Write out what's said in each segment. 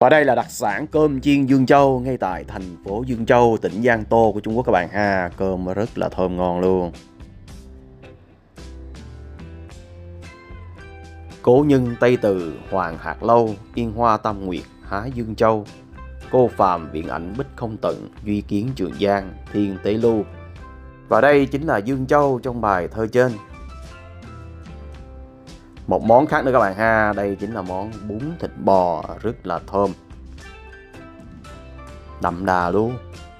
Và đây là đặc sản cơm chiên Dương Châu ngay tại thành phố Dương Châu, tỉnh Giang Tô của Trung Quốc các bạn ha. Cơm rất là thơm ngon luôn. Cố nhân Tây Từ, Hoàng Hạc Lâu, Yên Hoa Tam Nguyệt, Há Dương Châu, cô phàm viễn ảnh bích không tận, duy kiến Trường Giang, thiên tế lưu. Và đây chính là Dương Châu trong bài thơ trên. Một món khác nữa các bạn ha, đây chính là món bún thịt bò rất là thơm, đậm đà luôn,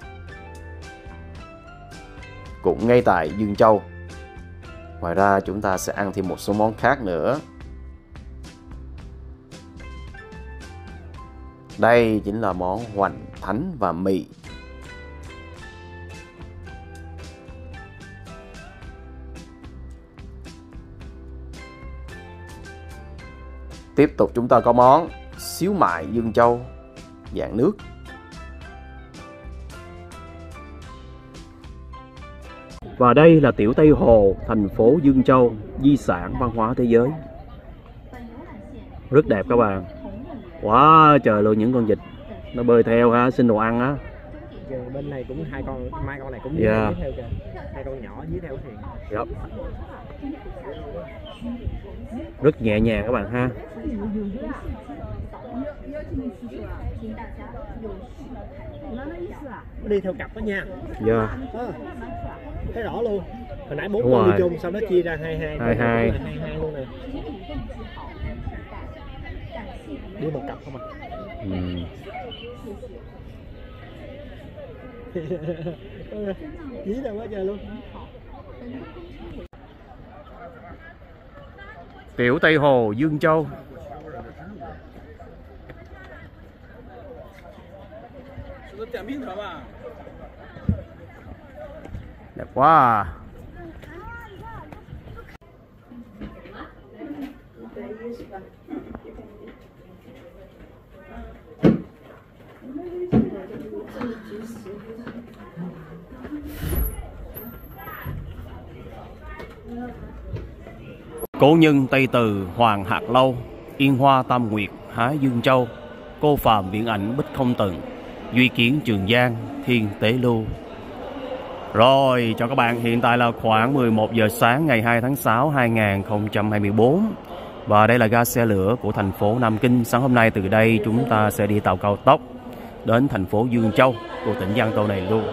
cũng ngay tại Dương Châu. Ngoài ra chúng ta sẽ ăn thêm một số món khác nữa. Đây chính là món hoành thánh và mì. Tiếp tục chúng ta có món xíu mại Dương Châu dạng nước. Và đây là tiểu Tây Hồ, thành phố Dương Châu, di sản văn hóa thế giới. Rất đẹp các bạn. Wow, trời luôn, những con vịt nó bơi theo ha, xin đồ ăn á. Bên này cũng hai con, mai con này cũng dưới theo kìa. Hai con nhỏ dưới theo thuyền. Yep. Rất nhẹ nhàng các bạn ha. Đi theo cặp đó nha. Dạ. Thấy rõ luôn. Hồi nãy 4 con đi chung, sau đó chia ra hai luôn nè. Đi một cặp không à? Dí đâu quá trời luôn. Tiểu Tây Hồ Dương Châu. Đẹp quá à. Cố nhân Tây Từ, Hoàng Hạc Lâu, Yên Hoa Tam Nguyệt, Há Dương Châu, cô phàm viễn ảnh bích không tận, duy kiến Trường Giang, thiên tế lưu. Rồi, chào các bạn, hiện tại là khoảng 11 giờ sáng ngày 2 tháng 6 2024. Và đây là ga xe lửa của thành phố Nam Kinh. Sáng hôm nay từ đây chúng ta sẽ đi tàu cao tốc đến thành phố Dương Châu của tỉnh Giang Tô này luôn.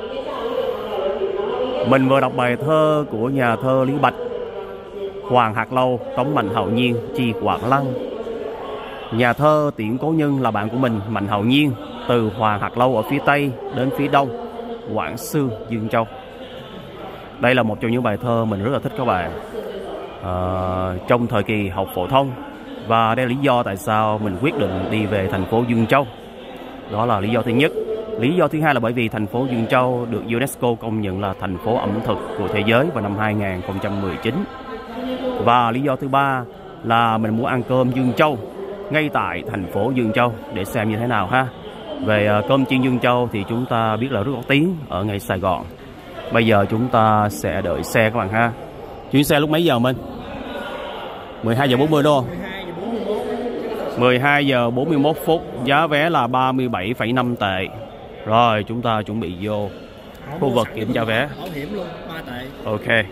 Mình vừa đọc bài thơ của nhà thơ Lý Bạch, Hoàng Hạc Lâu, Tống Mạnh Hạo Nhiên, Chi Quảng Lăng. Nhà thơ Tiễn Cố Nhân là bạn của mình, Mạnh Hạo Nhiên, từ Hoàng Hạc Lâu ở phía Tây đến phía Đông, Quảng Xương, Dương Châu. Đây là một trong những bài thơ mình rất là thích các bạn, trong thời kỳ học phổ thông. Và đây là lý do tại sao mình quyết định đi về thành phố Dương Châu. Đó là lý do thứ nhất. Lý do thứ hai là bởi vì thành phố Dương Châu được UNESCO công nhận là thành phố ẩm thực của thế giới vào năm 2019. Và lý do thứ ba là mình muốn ăn cơm Dương Châu ngay tại thành phố Dương Châu để xem như thế nào ha. Về cơm chiên Dương Châu thì chúng ta biết là rất có tiếng ở ngay Sài Gòn. Bây giờ chúng ta sẽ đợi xe các bạn ha. Chuyến xe lúc mấy giờ Minh? 12 giờ 40 đúng không? 12 giờ 41 phút. Giá vé là 37,5 tệ. Rồi chúng ta chuẩn bị vô khu vực kiểm tra vé. Bảo hiểm luôn, 3 tệ. Ok.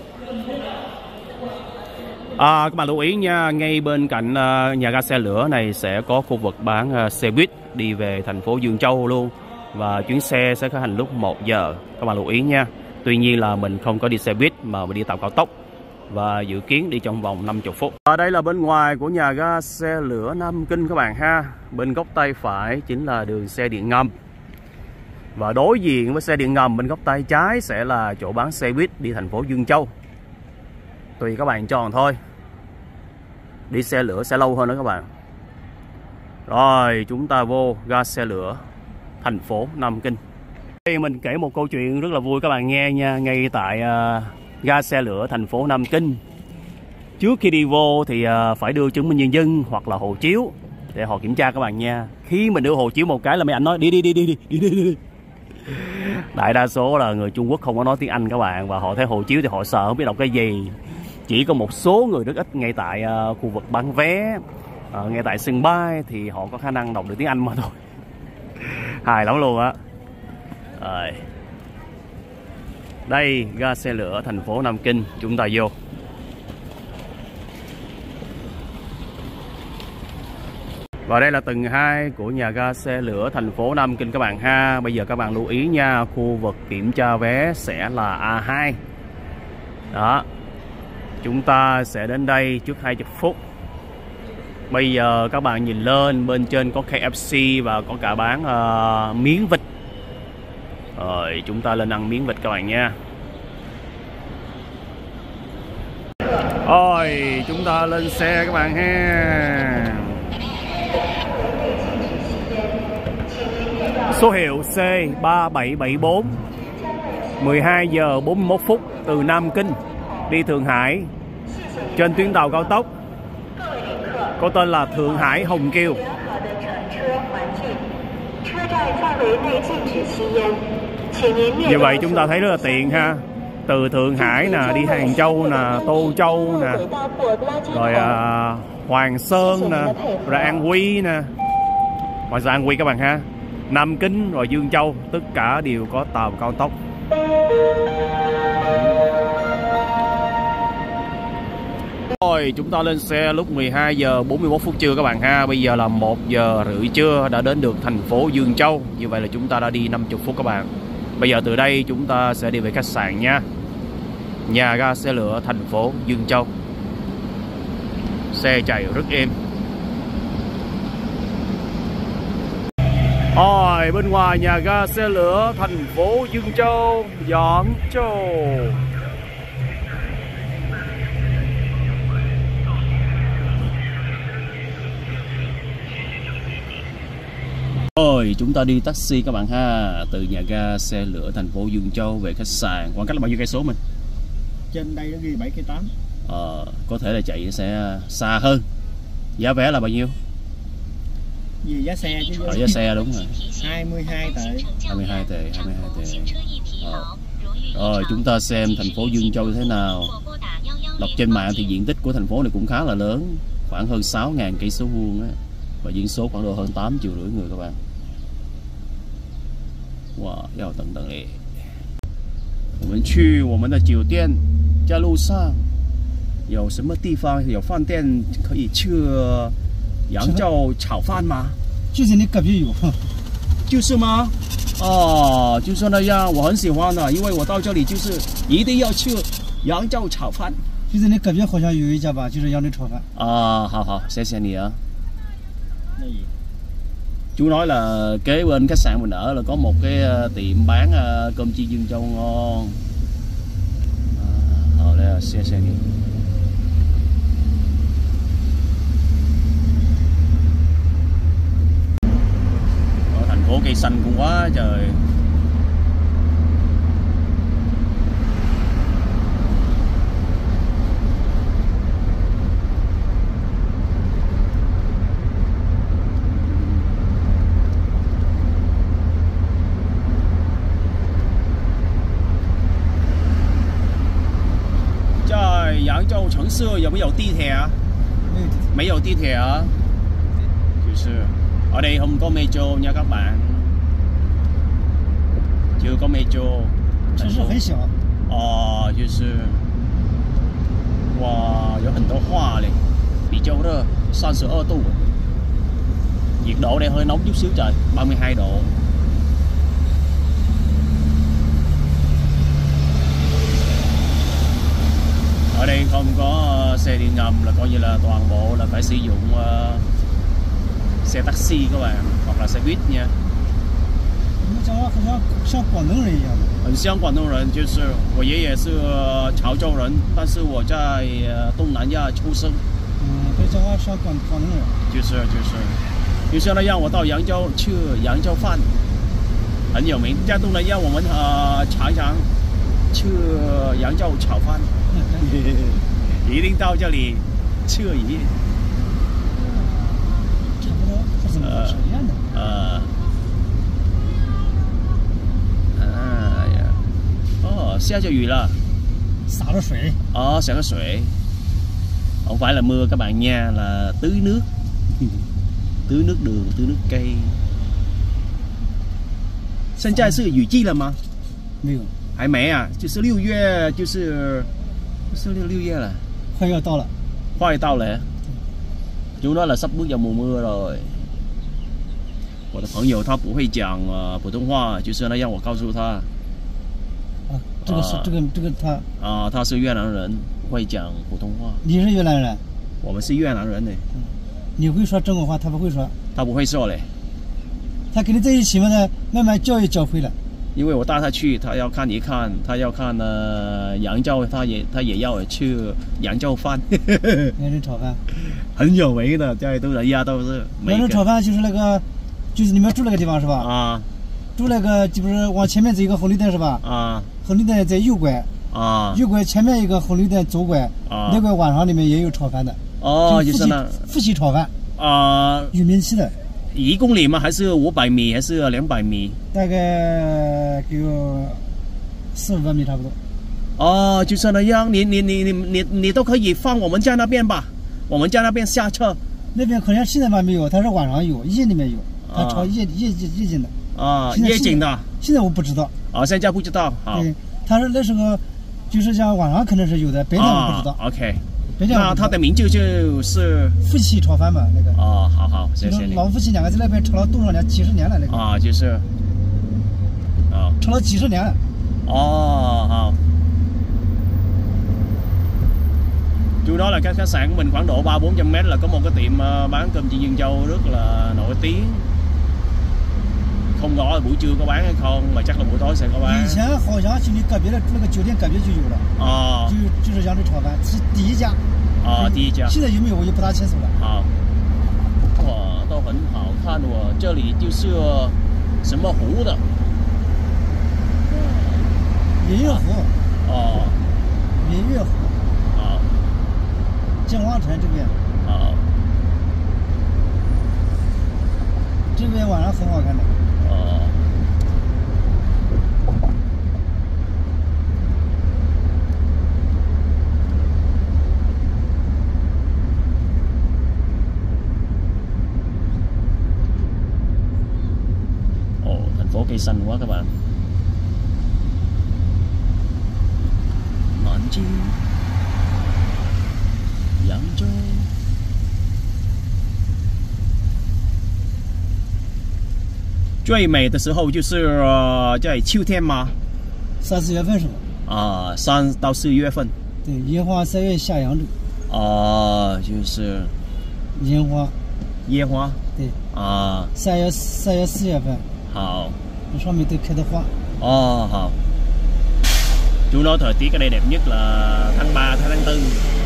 Các bạn lưu ý nha, ngay bên cạnh nhà ga xe lửa này sẽ có khu vực bán xe buýt đi về thành phố Dương Châu luôn. Và chuyến xe sẽ khởi hành lúc 1 giờ. Các bạn lưu ý nha. Tuy nhiên là mình không có đi xe buýt mà mình đi tàu cao tốc. Và dự kiến đi trong vòng 50 phút. Ở đây là bên ngoài của nhà ga xe lửa Nam Kinh các bạn ha. Bên góc tay phải chính là đường xe điện ngầm. Và đối diện với xe điện ngầm bên góc tay trái sẽ là chỗ bán xe buýt đi thành phố Dương Châu. Tùy các bạn chọn thôi. Đi xe lửa sẽ lâu hơn đó các bạn. Rồi chúng ta vô ga xe lửa thành phố Nam Kinh. Đây mình kể một câu chuyện rất là vui các bạn nghe nha. Ngay tại ga xe lửa thành phố Nam Kinh, trước khi đi vô thì phải đưa chứng minh nhân dân hoặc là hộ chiếu để họ kiểm tra các bạn nha. Khi mình đưa hộ chiếu một cái là mấy anh nói đi. Đại đa số là người Trung Quốc không có nói tiếng Anh các bạn, và họ thấy hộ chiếu thì họ sợ không biết đọc cái gì. Chỉ có một số người rất ít ngay tại khu vực bán vé ngay tại sân bay thì họ có khả năng đọc được tiếng Anh mà thôi. Hài lắm luôn á. Đây ga xe lửa thành phố Nam Kinh, chúng ta vô. Và đây là tầng 2 của nhà ga xe lửa thành phố Nam Kinh các bạn ha. Bây giờ các bạn lưu ý nha, khu vực kiểm tra vé sẽ là A2. Đó. Chúng ta sẽ đến đây trước 20 phút. Bây giờ các bạn nhìn lên, bên trên có KFC và có cả bán miếng vịt. Rồi chúng ta lên ăn miếng vịt các bạn nha. Rồi chúng ta lên xe các bạn ha. Số hiệu C3774, 12 giờ 41 phút từ Nam Kinh đi Thượng Hải trên tuyến tàu cao tốc có tên là Thượng Hải Hồng Kiều. Như vậy chúng ta thấy rất là tiện ha. Từ Thượng Hải nè, đi Hàng Châu nè, Tô Châu nè, rồi Hoàng Sơn nè, rồi An Quy nè, ngoài ra An Quy các bạn ha, Nam Kinh rồi Dương Châu, tất cả đều có tàu cao tốc. Rồi chúng ta lên xe lúc 12 giờ 41 phút trưa các bạn ha. Bây giờ là 1 giờ rưỡi trưa, đã đến được thành phố Dương Châu. Như vậy là chúng ta đã đi 50 phút các bạn. Bây giờ từ đây chúng ta sẽ đi về khách sạn nha. Nhà ga xe lửa thành phố Dương Châu. Xe chạy rất êm. Rồi bên ngoài nhà ga xe lửa thành phố Dương Châu, Giảng Châu. Rồi chúng ta đi taxi các bạn ha, từ nhà ga xe lửa thành phố Dương Châu về khách sạn. Khoảng cách là bao nhiêu cây số mình? Trên đây nó ghi 7 cây 8. Có thể là chạy sẽ xa hơn. Giá vé là bao nhiêu? Gì giá xe chứ? Giá xe đúng rồi. 22 tệ. 22 tệ, 22 tệ. Rồi chúng ta xem thành phố Dương Châu như thế nào. Đọc trên mạng thì diện tích của thành phố này cũng khá là lớn, khoảng hơn 6.000 cây số vuông á, và dân số khoảng độ hơn 8,5 triệu người các bạn. Wow, 要等等嘞。我们去我们的酒店，在路上有什么地方有饭店可以吃扬州炒饭吗？ 就是你隔壁有。 就是吗？哦，就是那样，我很喜欢的，因为我到这里就是一定要吃扬州炒饭。 就是你隔壁好像有一家吧，就是扬州炒饭。 好好，谢謝你啊。Chú nói là kế bên khách sạn mình ở là có một cái tiệm bán cơm chiên Dương Châu ngon. Đây là xe đi. Ở thành phố cây xanh cũng quá trời. Giảng Châu城市有沒有地鐵啊？沒有地鐵啊，就是我哋không có metro nha các bạn, chưa có metro。 城市很小。 就是哇，有很多花嘞，比較熱，32 度，nhiệt độ đây hơi nóng chút xíu trời, 32 độ. Ở đây không có xe điện ngầm, là coi như là toàn bộ là phải sử dụng xe taxi các bạn, hoặc là xe buýt nha. 像广东人一样。 很像广东人，就是我爷爷是潮州人，但是我在东南亚出生。 对，这话像广东人。 就是那样，我到扬州吃扬州饭，很有名。在东南亚我们常常吃扬州炒饭。一定到这里吃一夜。 差不多，这是是一样的。 下着雨了， 灑咗水。 xả cái水. Không phải là mưa các bạn nha, là tưới nước. tưới nước đường, tưới nước cây. 现在是雨季了吗？ 没有， 还没啊，就是6月，就是6月了， 快要到了， 快到了。Chú nói là sắp bước vào mùa mưa rồi. 我的朋友他不会讲普通话，就是呢让我告诉他。 啊，这个他啊，他是越南人，不会讲普通话。 你是越南人？ 我们是越南人呢。 你会说中国话，他不会说。他不会说嘞。 他跟你在一起嘛，他慢慢教会了。 因为我带他去，他要看一看，他要看羊肉，他也要去羊肉饭。 羊肉炒饭。 很有名的，这里都人家都是。 羊肉炒饭就是那个，就是你们住那个地方是吧？ 啊。 住那个就是往前面走一个红绿灯是吧？ 啊。 红绿灯在右拐。 啊。 右拐前面一个红绿灯左拐。啊。那个晚上里面也有炒饭的。 哦，就是那富喜炒饭。啊。有名气的。 1公里吗？还是500米？还是200米？ 大概给我400-500米差不多。 哦，就是那样，你都可以放我们家那边吧，我们家那边下车。 那边好像现在吧没有，他是晚上有，夜里面有，他炒夜景的。啊， 夜景的。 现在我不知道。 啊，现在不知道。好。 对，他说那时候就是像晚上可能是有的，白天我不知道。 OK。那它的名字就是富喜炒饭嘛，那个。 哦，好，谢谢你。 老富喜两个在那边炒了多少年？几十年了那个。 啊，就是。啊。 炒了几十年了。 哦，好。Chỗ đó là cái khách sạn của mình, khoảng độ 300-400 mét là có một cái tiệm bán cơm chiên Dương Châu rất là nổi tiếng. Không rõ là buổi trưa có bán hay không, mà chắc là buổi tối sẽ có bán. 以前好像就你隔壁的那个酒店隔壁就有了。啊。就是扬州炒饭是第一家。 啊，第一家。 现在有没有我就不大清楚了。 好。哇，都很好看哦，这里就是什么湖的？ 明月湖。 哦。 明月湖。 好。 建华城这边。 好。 这边晚上很好看的。 Thành phố cây xanh quá các bạn.南京、扬州。最美的时候就是在秋天吗 ？3-4月份是吧？ 啊，3到4月份。 对，樱花3月下扬州。 哦，就是樱花。 烟花。 对。 啊。 3月4月份。 好。 这上面都开的花。 哦，好。Chú nói thời tiết ở đây đẹp nhất là tháng 3, tháng 4.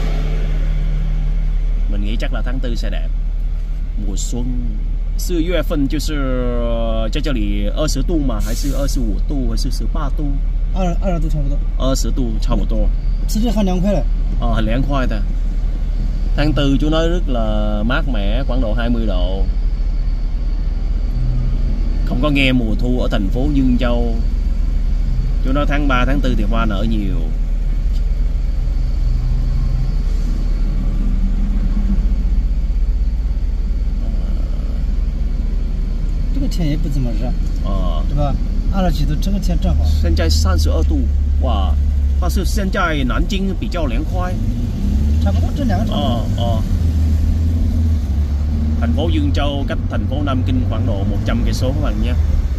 Mình nghĩ chắc là tháng 4 sẽ đẹp. Mùa xuân. 4月份就是在这里20度嘛，还是25度，还是18度 ？20度差不多。 20度差不多。 吃着很凉快了。 很凉快的。Tháng 4 chú nói rất là mát mẻ, khoảng độ 20 độ. Không có nghe mùa thu ở thành phố Dương Châu. Chú nói tháng 3, tháng 4 thì hoa nở nhiều. Cái天 也不怎么热。对吧？20几度，这个天正好。 现在32度，哇！但是现在南京比较凉快。 差不多这两个差不多。 Thành phố Dương Châu cách thành phố Nam Kinh khoảng độ 100 cây số các bạn nhé.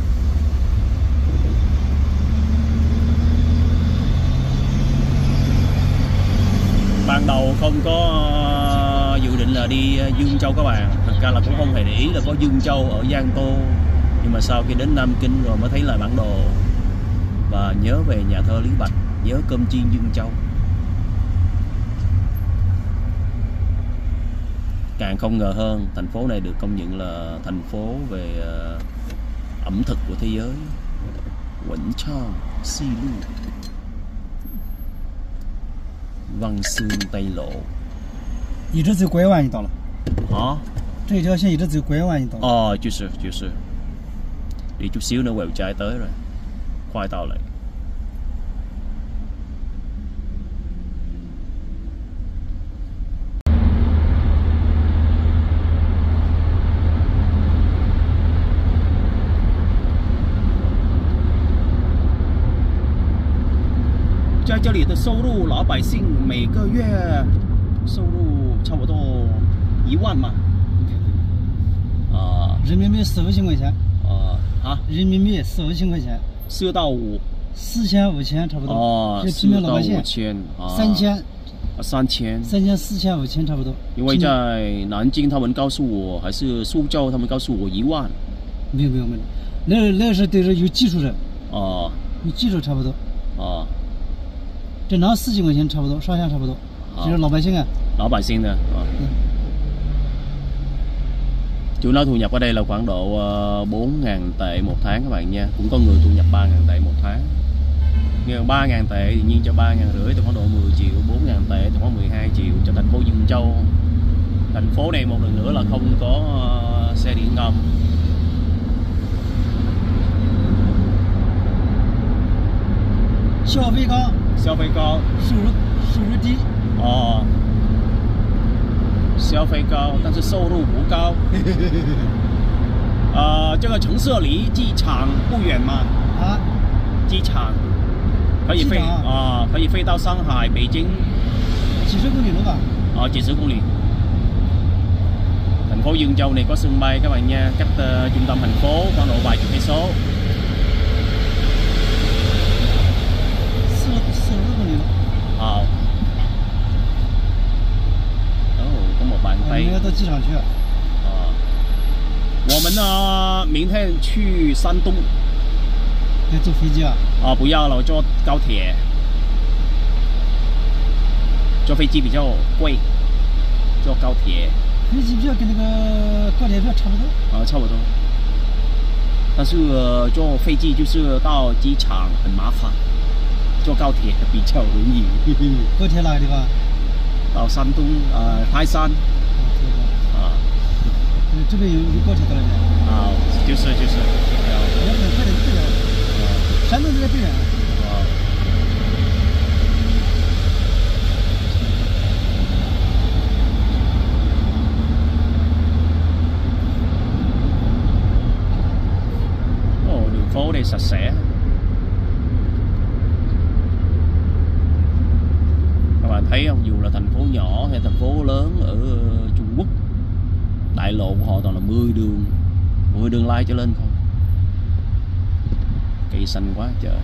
Ban đầu không có dự định là đi Dương Châu các bạn, thật ra là cũng không hề để ý là có Dương Châu ở Giang Tô, nhưng mà sau khi đến Nam Kinh rồi mới thấy lại bản đồ và nhớ về nhà thơ Lý Bạch, nhớ cơm chiên Dương Châu. Càng không ngờ hơn, thành phố này được công nhận là thành phố về ẩm thực của thế giới. Quỳnh Trang, Xi Lu, Văn Xương, Tây Lộ. 一直走拐弯就到了。 啊？ 这条线一直走拐弯就到了。 哦，就是。Đi chút xíu nữa quẹo trái tới rồi. Khoai tàu lại. 这里的收入，老百姓每个月收入差不多1万嘛。 人民币4、5千块钱。人民币4、5千块钱。 4到5。 4千、5千差不多。这平民老百姓。3千。3000、4千、5千差不多。 因为在南京，他们告诉我，还是苏州，他们告诉我1万。 没有，那是对着有技术的。有技术差不多。正常4千块钱差不多，上下差不多。就是老百姓啊。 老百姓的Chú nói thu nhập ở đây là khoảng độ 4.000 tệ một tháng các bạn nha. Cũng có người thu nhập 3.000 tệ một tháng. Nhưng 3.000 tệ thì nhiên cho 3.500 thì khoảng độ 10 triệu, 4.000 tệ thì khoảng 12 triệu cho thành phố Dương Châu. Thành phố này một lần nữa là không có xe điện ngầm. 消费高，收入低。 消费高，但是收入不高。这个城市离机场不远吗？机场可以飞可以飞到上海、北京。 几十公里了吧？ 几十公里。Thành phố Dương Châu này có sân bay các bạn nha, cách trung tâm thành phố khoảng độ vài chục cây số. 40公里了。 có một bàn tay. 到机场去。 我们呢，明天去山东。 要坐飞机啊？ 不要了，我坐高铁。坐飞机比较贵，坐高铁。 飞机票跟那个高铁票差不多。 差不多。但是坐飞机就是到机场很麻烦，坐高铁比较容易。 高铁哪个地方？ 到山东泰山。 这边有高铁到那边。 就是。 快点。山东在这边。 đường phố đây sạch sẽ. Các bạn thấy không, dù là thành phố nhỏ hay thành phố lớn ở Trung Quốc, đại lộ của họ toàn là 10 đường lai trở lên thôi. Cây xanh quá trời.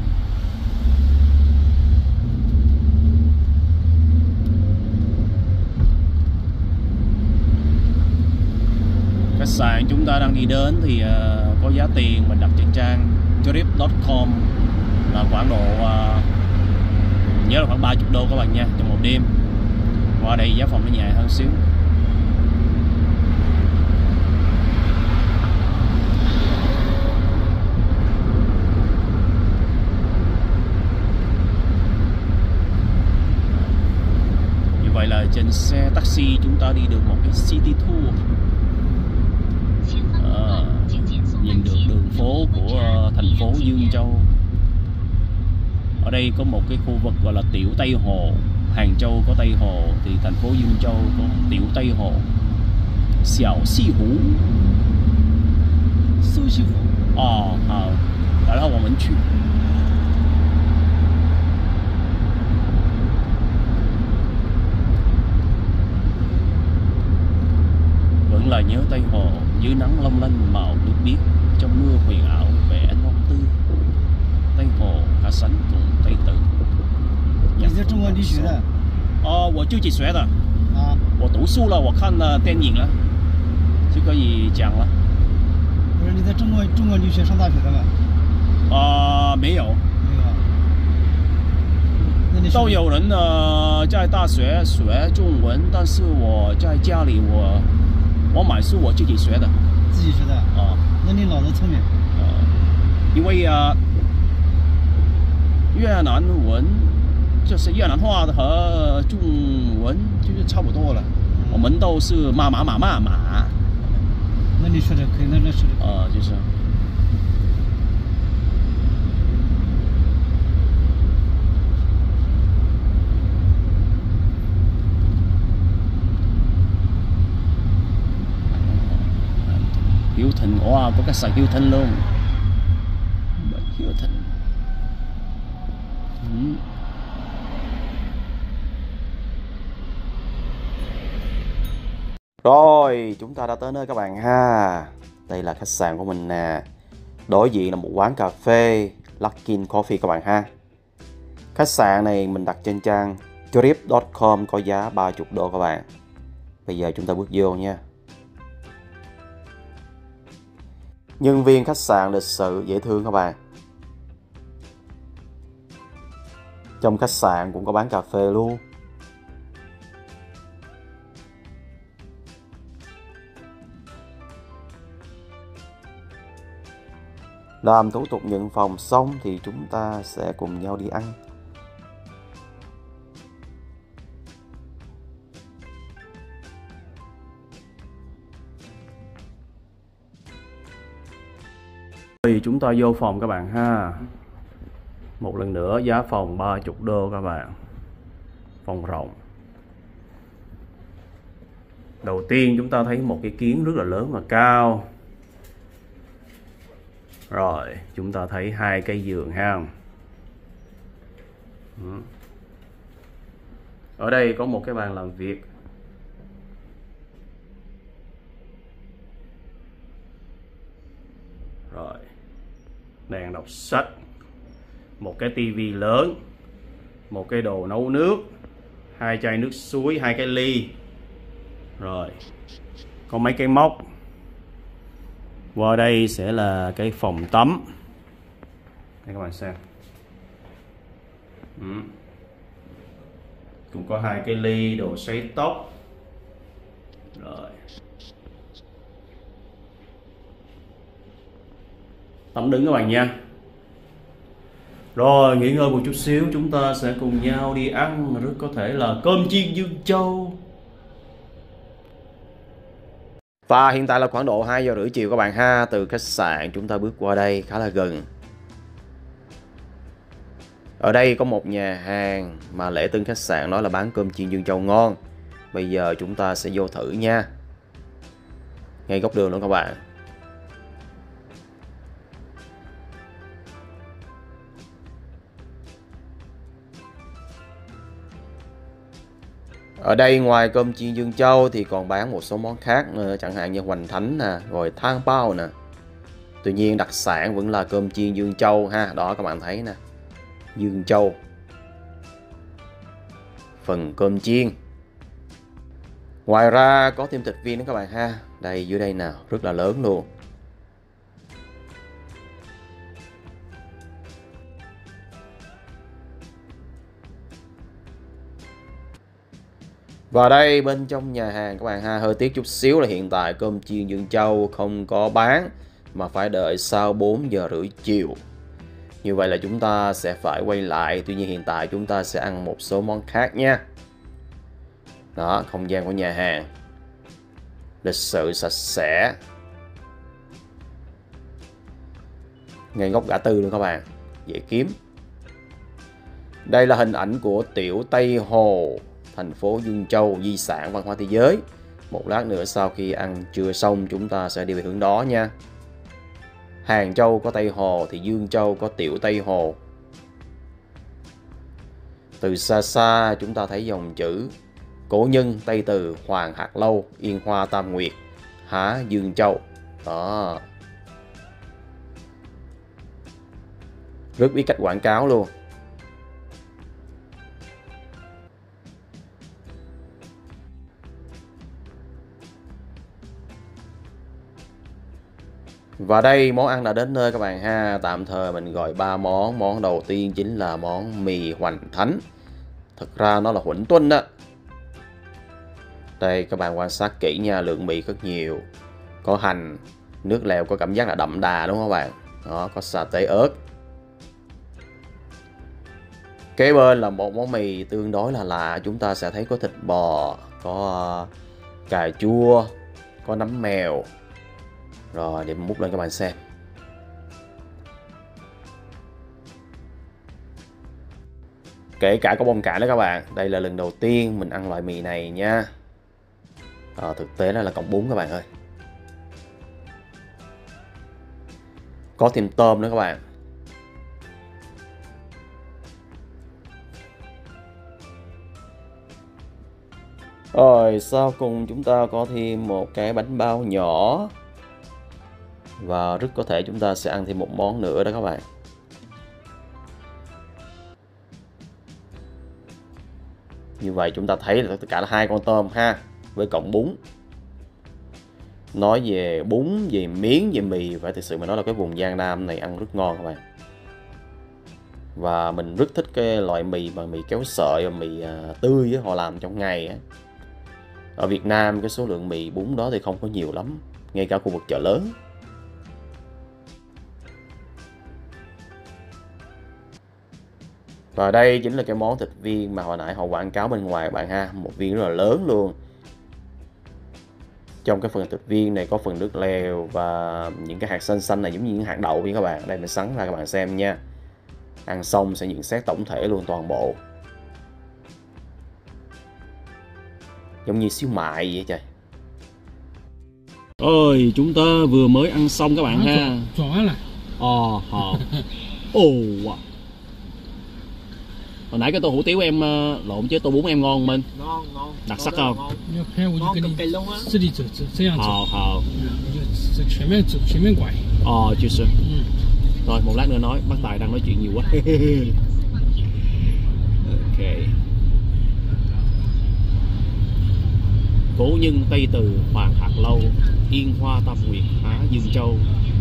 Khách sạn chúng ta đang đi đến thì có giá tiền mình đặt trên trang trip.com là khoảng độ nhớ là khoảng 30 đô các bạn nha, trong một đêm. Qua đây giá phòng nó nhẹ hơn xíu. Như vậy là trên xe taxi chúng ta đi được một cái city tour. Nhìn được đường phố của thành phố Dương Châu. Ở đây có một cái khu vực gọi là Tiểu Tây Hồ. Hàng Châu có Tây Hồ thì thành phố Dương Châu có Tiểu Tây Hồ. Xiao Xi Hú. Xu Xi Hú. 好，然后我们去。Vẫn là nhớ Tây Hồ, dưới nắng long lanh màu nước biếc, trong mưa huyền ảo vẻ non tươi. Tây Hồ cả sánh cùng Tây Tự. 你在中国留学的？ 我就自学的。我读书了，我看了电影了，就可以讲了。 不是你在中国留学上大学的吗？ 没有。 那你都有人在大学学中文，但是我在家里我买书我自己学的。 自己学的？那你脑子聪明。 因为越南文就是越南话和中文就是差不多了。我们都是妈。 那你说的可以，那说的。 就是。Hilton, có khách sạn Hilton luôn. Hilton. Rồi, chúng ta đã tới nơi các bạn ha. Đây là khách sạn của mình nè. Đối diện là một quán cà phê Lucky Coffee các bạn ha. Khách sạn này mình đặt trên trang trip.com có giá 30 đô các bạn. Bây giờ chúng ta bước vô nha. Nhân viên khách sạn lịch sự dễ thương các bạn. Trong khách sạn cũng có bán cà phê luôn. Làm thủ tục nhận phòng xong thì chúng ta sẽ cùng nhau đi ăn. Thì chúng ta vô phòng các bạn ha. Một lần nữa giá phòng 30 đô các bạn. Phòng rộng. Đầu tiên chúng ta thấy một cái kiến rất là lớn và cao. Rồi chúng ta thấy 2 cái giường ha. Ở đây có một cái bàn làm việc. Rồi đèn đọc sách, một cái tivi lớn, một cái đồ nấu nước, 2 chai nước suối, 2 cái ly. Rồi có mấy cái móc. Qua đây sẽ là cái phòng tắm. Đây các bạn xem. Cũng có 2 cái ly, đồ sấy tóc. Rồi tắm đứng các bạn nha. Rồi nghỉ ngơi một chút xíu, chúng ta sẽ cùng nhau đi ăn, rất có thể là cơm chiên Dương Châu. Và hiện tại là khoảng độ 2 giờ rưỡi chiều các bạn ha. Từ khách sạn chúng ta bước qua đây khá là gần. Ở đây có một nhà hàng mà lễ tân khách sạn nói là bán cơm chiên Dương Châu ngon. Bây giờ chúng ta sẽ vô thử nha. Ngay góc đường luôn các bạn. Ở đây ngoài cơm chiên Dương Châu thì còn bán một số món khác nữa, chẳng hạn như hoành thánh nè, rồi thang bao nè. Tuy nhiên đặc sản vẫn là cơm chiên Dương Châu ha. Đó các bạn thấy nè, Dương Châu, phần cơm chiên. Ngoài ra có thêm thịt viên nữa các bạn ha. Đây dưới đây nào, rất là lớn luôn. Và đây bên trong nhà hàng các bạn ha, hơi tiếc chút xíu là hiện tại cơm chiên Dương Châu không có bán mà phải đợi sau 4 giờ rưỡi chiều. Như vậy là chúng ta sẽ phải quay lại. Tuy nhiên hiện tại chúng ta sẽ ăn một số món khác nha. Đó, không gian của nhà hàng lịch sự sạch sẽ. Ngay góc ngã tư luôn các bạn, dễ kiếm. Đây là hình ảnh của tiểu Tây Hồ, thành phố Dương Châu, di sản văn hóa thế giới. Một lát nữa sau khi ăn trưa xong chúng ta sẽ đi về hướng đó nha. Hàng Châu có Tây Hồ thì Dương Châu có tiểu Tây Hồ. Từ xa xa chúng ta thấy dòng chữ Cố Nhân, Tây Từ, Hoàng Hạc Lâu, Yên Hoa Tam Nguyệt, Há Dương Châu. Đó, rất biết cách quảng cáo luôn. Và đây món ăn đã đến nơi các bạn ha. Tạm thời mình gọi 3 món. Món đầu tiên chính là món mì hoành thánh. Thực ra nó là huỳnh tuân đó. Đây các bạn quan sát kỹ nha, lượng mì rất nhiều. Có hành, nước lèo có cảm giác là đậm đà đúng không các bạn? Đó, có sa tế ớt. Kế bên là một món mì tương đối là lạ. Chúng ta sẽ thấy có thịt bò, có cà chua, có nấm mèo. Rồi để múc lên các bạn xem. Kể cả có bông cải đó các bạn. Đây là lần đầu tiên mình ăn loại mì này nha. Thực tế đó là cọng bún các bạn ơi. Có thêm tôm nữa các bạn. Rồi sau cùng chúng ta có thêm một cái bánh bao nhỏ. Và rất có thể chúng ta sẽ ăn thêm một món nữa đó các bạn. Như vậy chúng ta thấy là tất cả là 2 con tôm ha, với cộng bún. Nói về bún, về miếng, về mì, phải thực sự mà nói là cái vùng Giang Nam này ăn rất ngon các bạn. Và mình rất thích cái loại mì mà mì kéo sợi và mì tươi họ làm trong ngày á. Ở Việt Nam cái số lượng mì bún đó thì không có nhiều lắm, ngay cả khu vực chợ lớn. Và đây chính là cái món thịt viên mà hồi nãy họ quảng cáo bên ngoài các bạn ha, một viên rất là lớn luôn. Trong cái phần thịt viên này có phần nước lèo và những cái hạt xanh xanh này giống như những hạt đậu với các bạn. Đây mình sắn ra các bạn xem nha. Ăn xong sẽ nhận xét tổng thể luôn toàn bộ. Giống như xíu mại vậy trời. Ôi, chúng ta vừa mới ăn xong các bạn ha. Chó là. Hồi nãy cái tô hủ tiếu em lộn chứ tô bún em ngon không Minh? Ngon. Đặc sắc không? Ngon cực kỳ luôn á. Hào. 全面拐。 就是. Rồi một lát nữa nói, bác Tài đang nói chuyện nhiều quá. Ok. Cố nhân Tây Từ, Hoàng Hạc Lâu, Yên Hoa Tam Nguyệt, Á Dương Châu.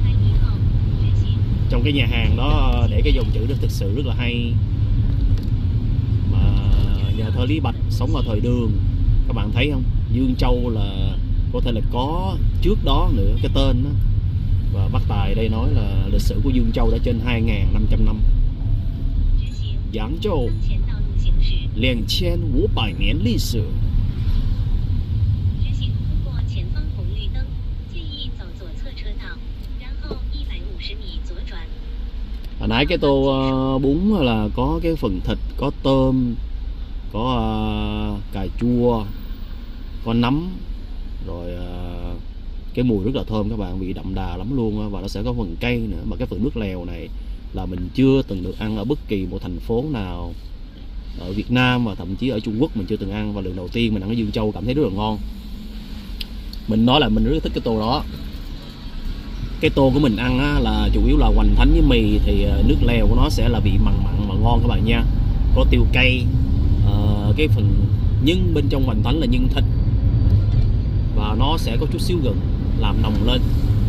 Trong cái nhà hàng đó để cái dòng chữ đó thực sự rất là hay. Mà nhà thơ Lý Bạch sống vào thời Đường, các bạn thấy không? Dương Châu là có thể là có trước đó nữa cái tên đó. Và bác Tài đây nói là lịch sử của Dương Châu đã trên 2.500 năm. Giáng Châu 2500年历史。 Hồi nãy cái tô bún là có cái phần thịt, có tôm, có cà chua, có nấm, rồi cái mùi rất là thơm các bạn, vị đậm đà lắm luôn. Và nó sẽ có phần cay nữa. Mà cái phần nước lèo này là mình chưa từng được ăn ở bất kỳ một thành phố nào ở Việt Nam, và thậm chí ở Trung Quốc mình chưa từng ăn. Và lần đầu tiên mình ăn ở Dương Châu cảm thấy rất là ngon. Mình nói là mình rất thích cái tô đó. Cái tô của mình ăn á, là chủ yếu là hoành thánh với mì, thì nước lèo của nó sẽ là vị mặn mà ngon các bạn nha. Có tiêu cay, cái phần nhân bên trong hoành thánh là nhân thịt, và nó sẽ có chút xíu gừng làm nồng lên.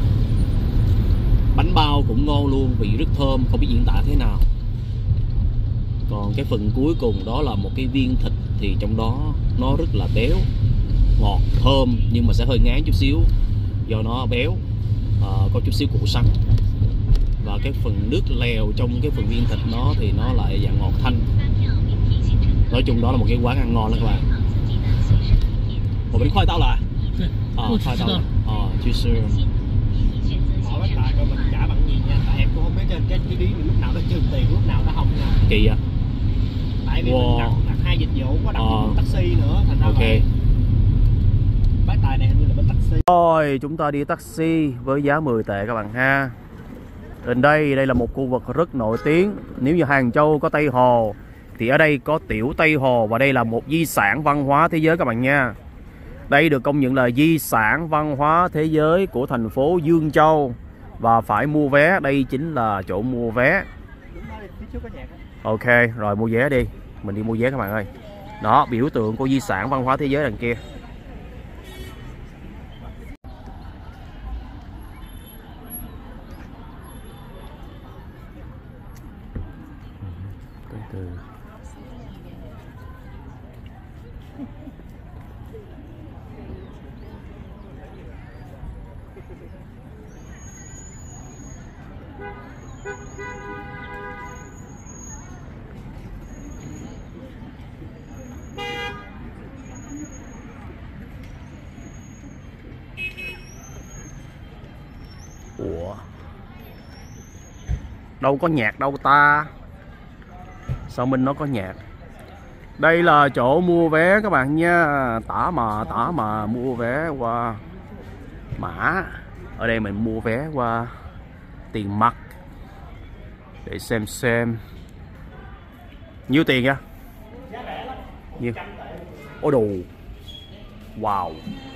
Bánh bao cũng ngon luôn, vị rất thơm, không biết diễn tả thế nào. Còn cái phần cuối cùng đó là một cái viên thịt, thì trong đó nó rất là béo, ngọt, thơm, nhưng mà sẽ hơi ngán chút xíu do nó béo, có chút xíu củ sắn. Và cái phần nước lèo trong cái phần viên thịt nó thì nó lại dạng ngọt thanh. Nói chung đó là một cái quán ăn ngon đó các bạn. Một bánh khoai tao là khoai tao là chứ Hỏi bác Tài coi mình trả bằng gì nha. Tại em cũng không biết cái chi phí mình lúc nào nó trừ tiền, lúc nào nó không nha. Kỳ à? Tại vì mình đặt 2 dịch vụ, có đặt taxi nữa, thành ra là bác Tài này hình như là bên taxi. Rồi chúng ta đi taxi với giá 10 tệ các bạn ha. Đến đây là một khu vực rất nổi tiếng. Nếu như Hàng Châu có Tây Hồ thì ở đây có Tiểu Tây Hồ, và đây là một di sản văn hóa thế giới các bạn nha. Đây được công nhận là di sản văn hóa thế giới của thành phố Dương Châu, và phải mua vé. Đây chính là chỗ mua vé. Ok, rồi mua vé đi. Mình đi mua vé các bạn ơi. Đó, biểu tượng của di sản văn hóa thế giới đằng kia. Ủa, đâu có nhạc đâu ta? Sao Minh nó có nhạc? Đây là chỗ mua vé các bạn nha. Tả mà mua vé qua mã. Ở đây mình mua vé qua tiền mặt để xem nhiêu tiền nha. Nhiêu? Ôi đồ Wow.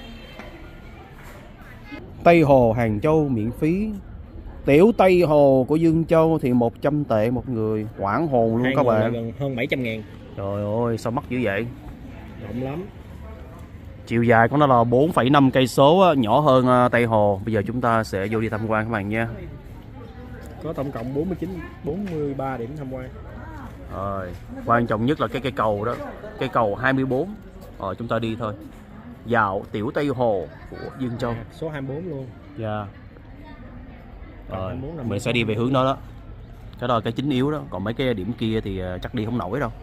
Tây Hồ Hàng Châu miễn phí. Tiểu Tây Hồ của Dương Châu thì 100 tệ một người, hoảng hồn luôn các bạn. Gần hơn 700.000. Trời ơi sao mắc dữ vậy? Rộng lắm. Chiều dài của nó là 4,5 cây số, nhỏ hơn Tây Hồ. Bây giờ chúng ta sẽ vô đi tham quan các bạn nha. Có tổng cộng 43 điểm tham quan. Rồi, quan trọng nhất là cái cây cầu đó, cây cầu 24. Rồi chúng ta đi thôi. Dạo Tiểu Tây Hồ của Dương Châu. Số 24 luôn. Dạ. Rồi, mình sẽ đi về hướng đó đó. Cái đó là cái chính yếu đó, còn mấy cái điểm kia thì chắc đi không nổi đâu.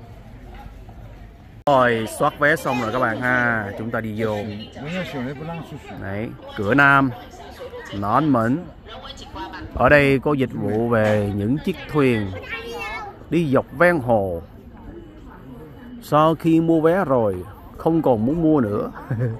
Rồi, soát vé xong rồi các bạn ha. Chúng ta đi vô. Đấy, cửa Nam Nón Mẫn. Ở đây có dịch vụ về những chiếc thuyền đi dọc ven hồ. Sau khi mua vé rồi không còn muốn mua nữa.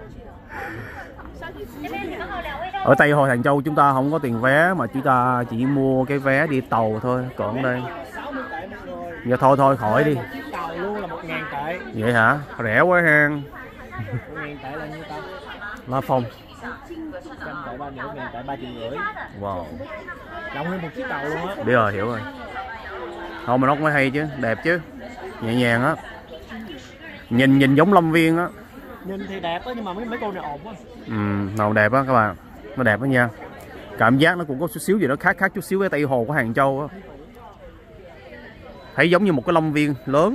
Ở Tây Hồ Hàng Châu chúng ta không có tiền vé mà chúng ta chỉ mua cái vé đi tàu thôi. Còn đây giờ thôi khỏi đi. Tàu luôn là 1.000 tệ. Vậy hả? Rẻ quá ha. 1.000 tệ là nhiêu ta? La Phong. 100 tệ 3 1.000 tệ 3,5 triệu. Wow. Rộng hơn một chiếc tàu luôn á. Biết rồi, hiểu rồi. Không mà nó cũng hay chứ, đẹp chứ. Nhẹ nhàng á. Nhìn giống Lâm Viên á. Nhìn thì đẹp á nhưng mà mấy cô này ồn quá. Màu đẹp á các bạn. Nó đẹp đó nha. Cảm giác nó cũng có chút xíu gì đó khác chút xíu với Tây Hồ của Hàng Châu á. Thấy giống như một cái Lâm Viên lớn.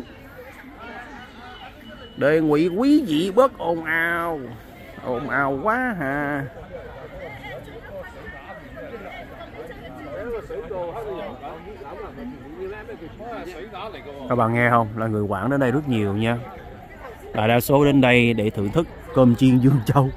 Đề nghị quý vị bớt ồn ào. Ồn ào quá hà. Các bạn nghe không? Là người Quảng đến đây rất nhiều nha. Đại đa số đến đây để thưởng thức cơm chiên Dương Châu.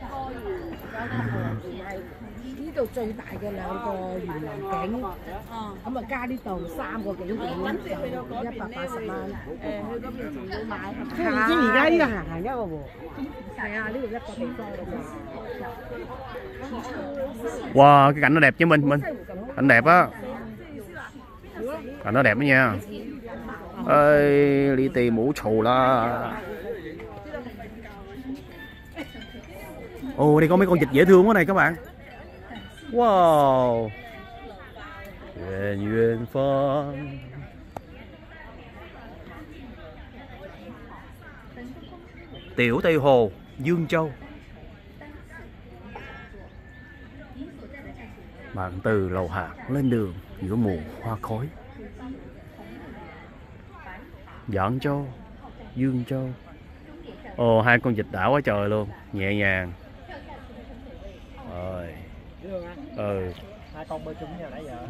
Wow, cái cảnh nó đẹp chứ mình cảnh đẹp á. Cảnh nó đẹp đó nha. Ơi, đi tìm mũ trù la. Ồ, đây có mấy con vịt dễ thương quá này các bạn. Wow. Duyên duyên phong. Tiểu Tây Hồ, Dương Châu. Bạn từ lầu hạt lên đường giữa mùa hoa khói. Giảng Châu, Dương Châu. Ồ, hai con vịt đã quá trời luôn, nhẹ nhàng. Rồi. Hai con bơi chung nhau nãy giờ.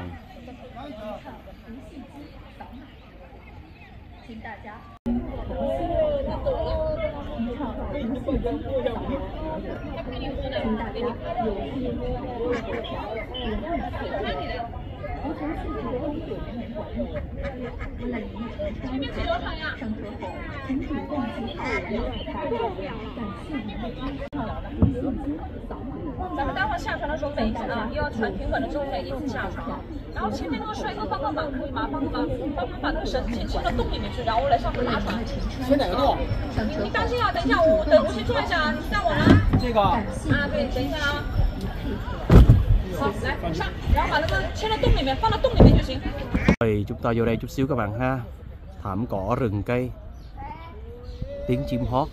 咱们待会下船的时候，每一次啊，又要船平稳的之后再一次下船。然后前面那个帅哥帮个忙可以吗？帮忙把那个绳子先牵到洞里面去，然后我来上去拉船。 牵哪个洞？ 你当心啊！等一下，我先坐一下啊，你看我吗？ 这个。 啊，对，等一下啊。好，来上，然后把那个牵到洞里面，放到洞里面就行。 Rồi chúng ta vô đây chút xíu các bạn ha. Thảm cỏ rừng cây, tiếng chim hót.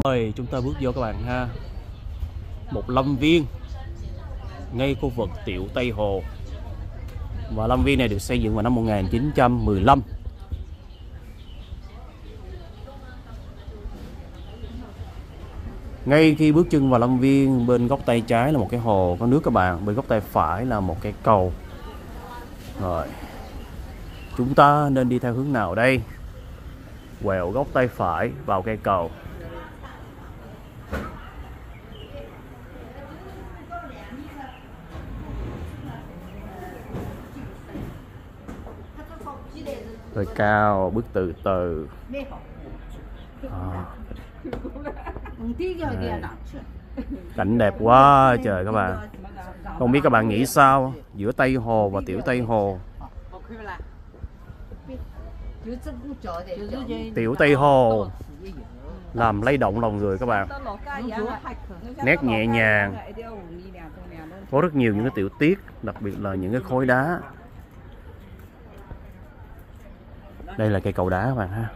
Rồi chúng ta bước vô các bạn ha. Một lâm viên ngay khu vực Tiểu Tây Hồ. Và lâm viên này được xây dựng vào năm 1915. Ngay khi bước chân vào lâm viên, bên góc tay trái là một cái hồ có nước các bạn, bên góc tay phải là một cái cầu. Rồi, chúng ta nên đi theo hướng nào đây? Quẹo góc tay phải vào cây cầu. Hơi cao, bước từ từ. Cảnh đẹp quá trời các bạn. Không biết các bạn nghĩ sao giữa Tây Hồ và Tiểu Tây Hồ. Tiểu Tây Hồ làm lay động lòng người các bạn. Nét nhẹ nhàng, có rất nhiều những cái tiểu tiết, đặc biệt là những cái khối đá. Đây là cây cầu đá các bạn ha.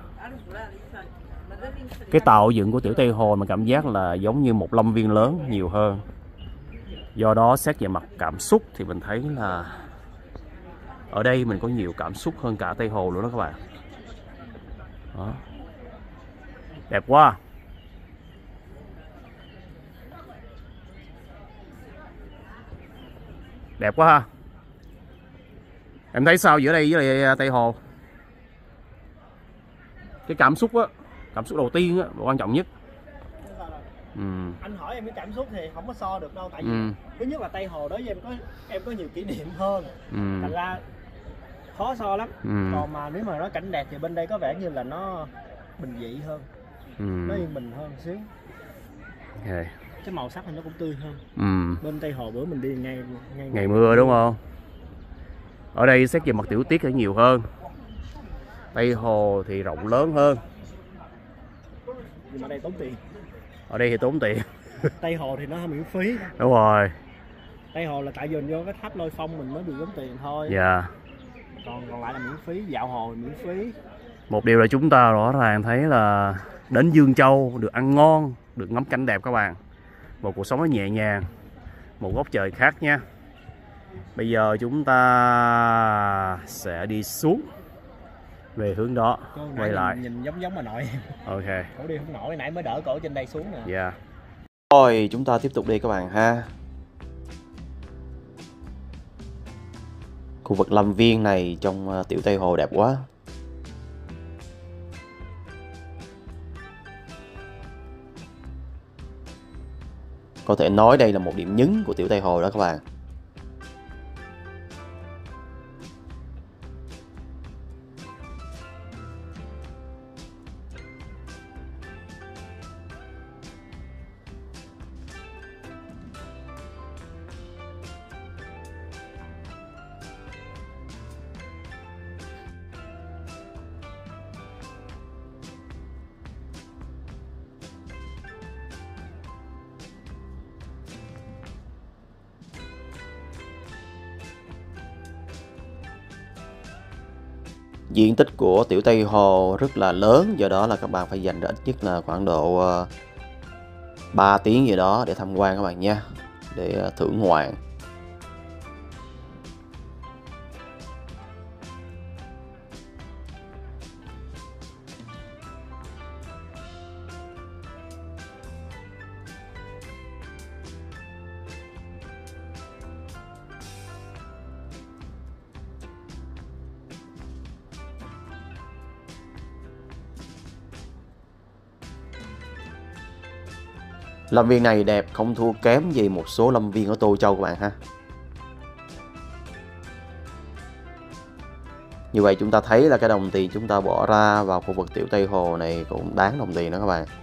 Cái tạo dựng của Tiểu Tây Hồ mà cảm giác là giống như một lâm viên lớn nhiều hơn. Do đó xét về mặt cảm xúc thì mình thấy là ở đây mình có nhiều cảm xúc hơn cả Tây Hồ luôn đó các bạn. Đó. Đẹp quá. Đẹp quá ha. Em thấy sao giữa đây với lại Tây Hồ? Cái cảm xúc á, cảm xúc đầu tiên á, quan trọng nhất. Anh hỏi em cái cảm xúc thì không có so được đâu, tại vì thứ nhất là Tây Hồ đối với em có nhiều kỷ niệm hơn, thành ra khó so lắm. Còn mà nếu mà nói cảnh đẹp thì bên đây có vẻ như là nó bình dị hơn, nó yên bình hơn xíu. Okay. Cái màu sắc thì nó cũng tươi hơn. Bên Tây Hồ bữa mình đi ngày mưa đúng không? Ở đây xét về mặt tiểu tiết thì nhiều hơn. Tây Hồ thì rộng lớn hơn. Nhưng mà đây tốn tiền. Ở đây thì tốn tiền. Tây Hồ thì nó miễn phí. Đúng rồi. Tây Hồ là tại dồn vô cái tháp Lôi Phong mình mới bị tốn tiền thôi. Dạ. Còn lại là miễn phí, dạo hồ miễn phí. Một điều là chúng ta rõ ràng thấy là đến Dương Châu được ăn ngon, được ngắm cảnh đẹp các bạn. Một cuộc sống nó nhẹ nhàng, một góc trời khác nha. Bây giờ chúng ta sẽ đi xuống về hướng đó, quay lại. Nhìn giống bà nội em. Ok. Cổ đi không nổi, nãy mới đỡ cổ trên đây xuống nè. Dạ. Rồi chúng ta tiếp tục đi các bạn ha. Khu vực lâm viên này trong Tiểu Tây Hồ đẹp quá. Có thể nói đây là một điểm nhấn của Tiểu Tây Hồ đó các bạn. Diện tích của Tiểu Tây Hồ rất là lớn, do đó là các bạn phải dành ra ít nhất là khoảng độ 3 tiếng gì đó để tham quan các bạn nha, để thưởng ngoạn. Lâm viên này đẹp không thua kém gì một số lâm viên ở Tô Châu các bạn ha. Như vậy chúng ta thấy là cái đồng tiền chúng ta bỏ ra vào khu vực Tiểu Tây Hồ này cũng đáng đồng tiền đó các bạn.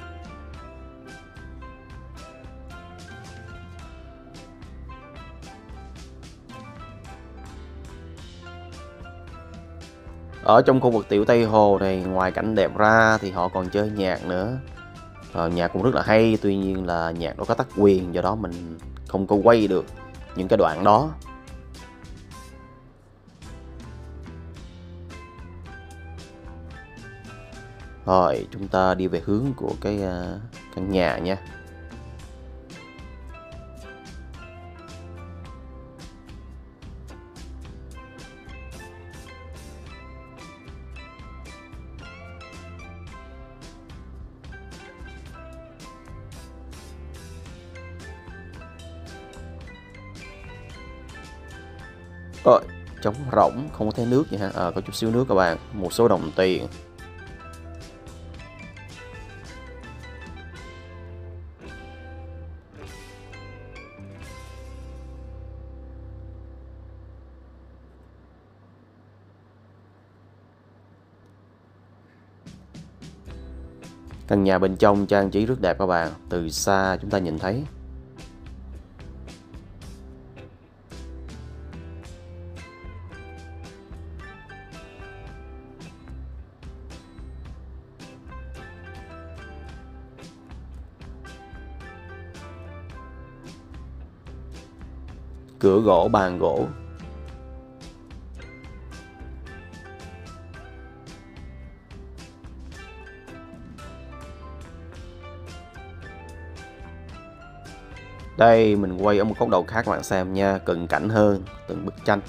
Ở trong khu vực Tiểu Tây Hồ này, ngoài cảnh đẹp ra thì họ còn chơi nhạc nữa. Nhạc cũng rất là hay, tuy nhiên là nhạc nó có tác quyền, do đó mình không có quay được những cái đoạn đó. Rồi chúng ta đi về hướng của cái căn nhà nha. Rồi, trống rỗng, không có thấy nước gì ha. Có chút xíu nước các bạn, một số đồng tiền. Căn nhà bên trong trang trí rất đẹp các bạn, từ xa chúng ta nhìn thấy. Cửa gỗ, bàn gỗ. Đây mình quay ở một góc độ khác các bạn xem nha, cận cảnh hơn từng bức tranh.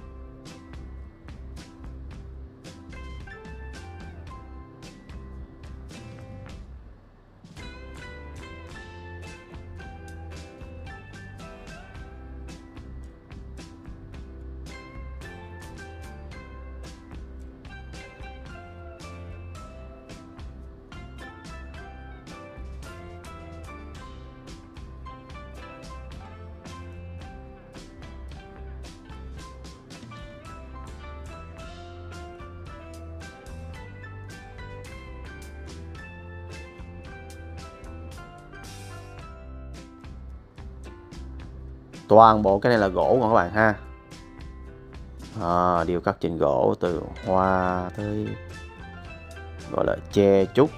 Toàn bộ cái này là gỗ các bạn ha. Điêu khắc trên gỗ, từ hoa tới gọi là tre trúc.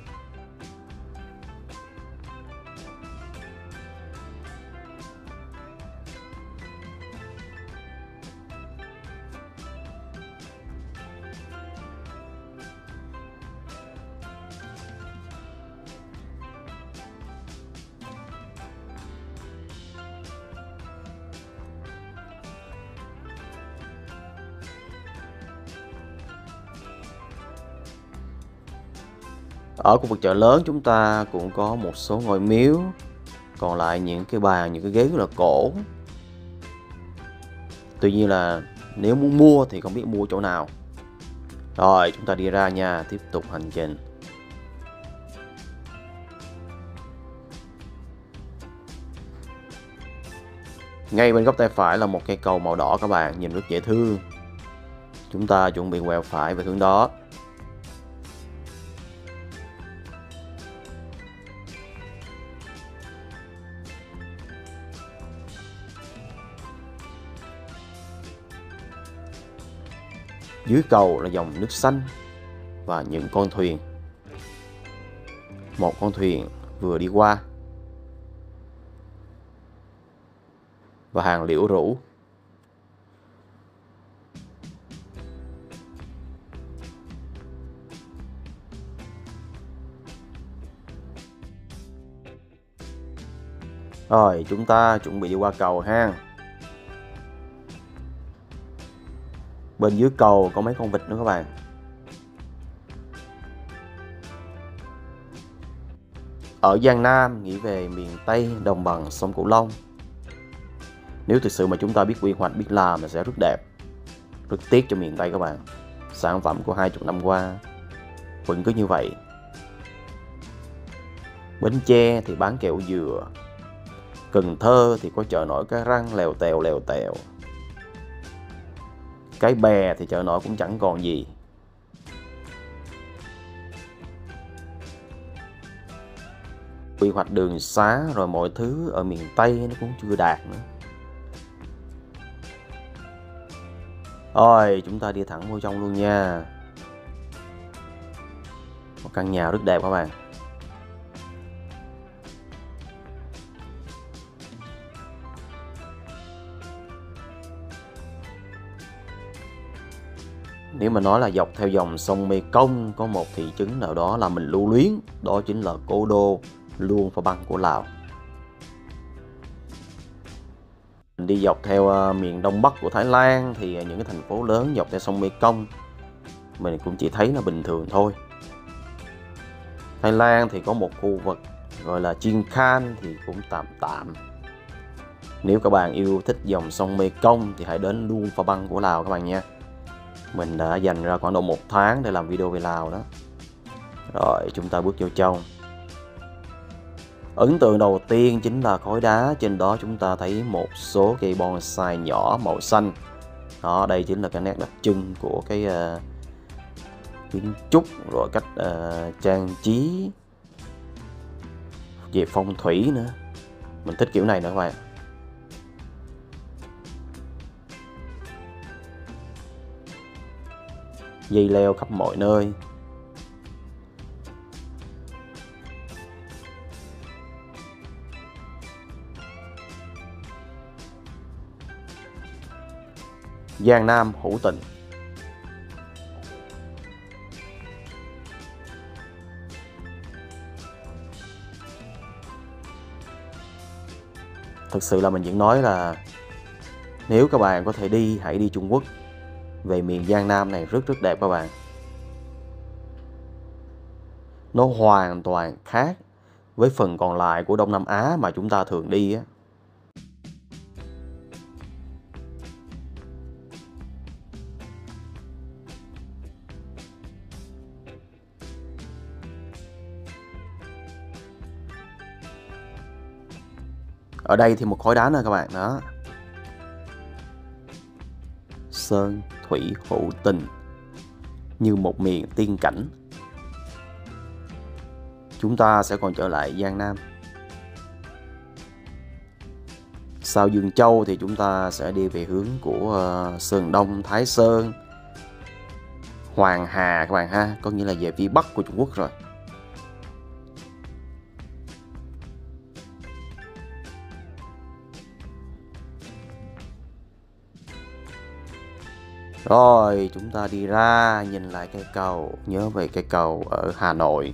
Ở khu vực chợ lớn chúng ta cũng có một số ngôi miếu, còn lại những cái bàn, những cái ghế rất là cổ. Tuy nhiên là nếu muốn mua thì không biết mua chỗ nào. Rồi chúng ta đi ra nha, tiếp tục hành trình. Ngay bên góc tay phải là một cây cầu màu đỏ các bạn, nhìn rất dễ thương. Chúng ta chuẩn bị quẹo phải về hướng đó. Dưới cầu là dòng nước xanh và những con thuyền. Một con thuyền vừa đi qua và hàng liễu rủ. Rồi chúng ta chuẩn bị đi qua cầu ha. Bên dưới cầu có mấy con vịt nữa các bạn. Ở Giang Nam nghĩ về miền Tây đồng bằng sông Cửu Long. Nếu thực sự mà chúng ta biết quy hoạch, biết làm thì sẽ rất đẹp. Rất tiếc cho miền Tây các bạn. Sản phẩm của 20 năm qua vẫn cứ như vậy. Bến Tre thì bán kẹo dừa. Cần Thơ thì có chợ nổi Cái Răng lèo tèo lèo tèo. Cái Bè thì chợ nổi cũng chẳng còn gì. Quy hoạch đường xá rồi mọi thứ ở miền Tây nó cũng chưa đạt nữa. Rồi chúng ta đi thẳng vô trong luôn nha. Một căn nhà rất đẹp các bạn. Nếu mà nói là dọc theo dòng sông Mekong có một thị trấn nào đó là mình lưu luyến, đó chính là cố đô Luông Pha Băng của Lào. Mình đi dọc theo miền đông bắc của Thái Lan thì những cái thành phố lớn dọc theo sông Mekong mình cũng chỉ thấy là bình thường thôi. Thái Lan thì có một khu vực gọi là Chiên Khan thì cũng tạm tạm. Nếu các bạn yêu thích dòng sông Mekong thì hãy đến Luông Pha Băng của Lào các bạn nha. Mình đã dành ra khoảng độ 1 tháng để làm video về Lào đó. Rồi chúng ta bước vô trong. Ấn tượng đầu tiên chính là khối đá, trên đó chúng ta thấy một số cây bonsai nhỏ màu xanh. Đó, đây chính là cái nét đặc trưng của cái kiến trúc, rồi cách trang trí về phong thủy nữa. Mình thích kiểu này nữa các bạn. Dây leo khắp mọi nơi. Giang Nam hữu tình. Thực sự là mình vẫn nói là nếu các bạn có thể đi, hãy đi Trung Quốc. Về miền Giang Nam này rất đẹp các bạn. Nó hoàn toàn khác với phần còn lại của Đông Nam Á mà chúng ta thường đi á. Ở đây thì một khối đá nữa các bạn đó. Sơn thủy hữu tình, như một miền tiên cảnh. Chúng ta sẽ còn trở lại Giang Nam. Sau Dương Châu thì chúng ta sẽ đi về hướng của Sơn Đông, Thái Sơn, Hoàng Hà các bạn ha, có nghĩa là về phía Bắc của Trung Quốc rồi. Rồi chúng ta đi ra nhìn lại cây cầu, nhớ về cây cầu ở Hà Nội.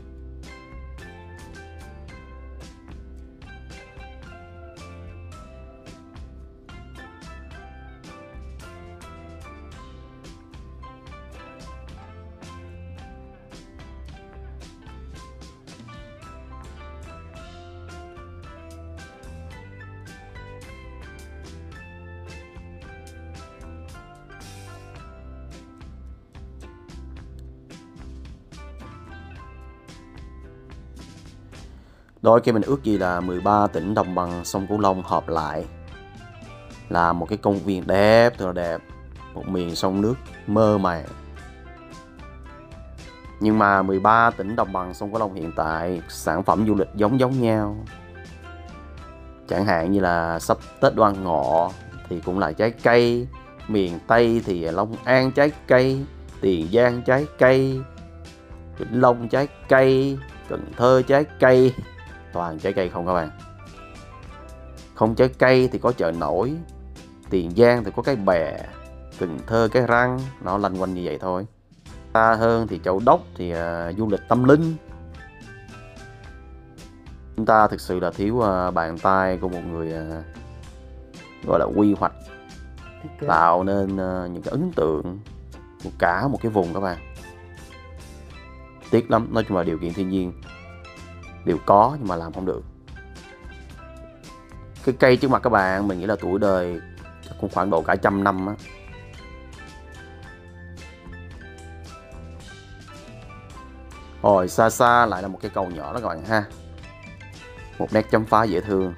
Đôi khi mình ước gì là 13 tỉnh đồng bằng sông Cửu Long hợp lại, là một cái công viên đẹp, thật là đẹp, một miền sông nước mơ màng. Nhưng mà 13 tỉnh đồng bằng sông Cửu Long hiện tại sản phẩm du lịch giống nhau. Chẳng hạn như là sắp Tết Đoan Ngọ thì cũng là trái cây, miền Tây thì Long An trái cây, Tiền Giang trái cây, Vĩnh Long trái cây, Cần Thơ trái cây. Toàn trái cây không các bạn. Không trái cây thì có chợ nổi, Tiền Giang thì có cái bè, Cần Thơ cái răng, nó lanh quanh như vậy thôi. Xa hơn thì Châu Đốc thì du lịch tâm linh. Chúng ta thực sự là thiếu bàn tay của một người gọi là quy hoạch, tạo nên những cái ấn tượng của cả một cái vùng các bạn. Tiếc lắm, nói chung là điều kiện thiên nhiên đều có nhưng mà làm không được. Cái cây trước mặt các bạn mình nghĩ là tuổi đời cũng khoảng độ cả 100 năm á. Rồi xa xa lại là một cái cầu nhỏ đó các bạn ha. Một nét chấm phá dễ thương.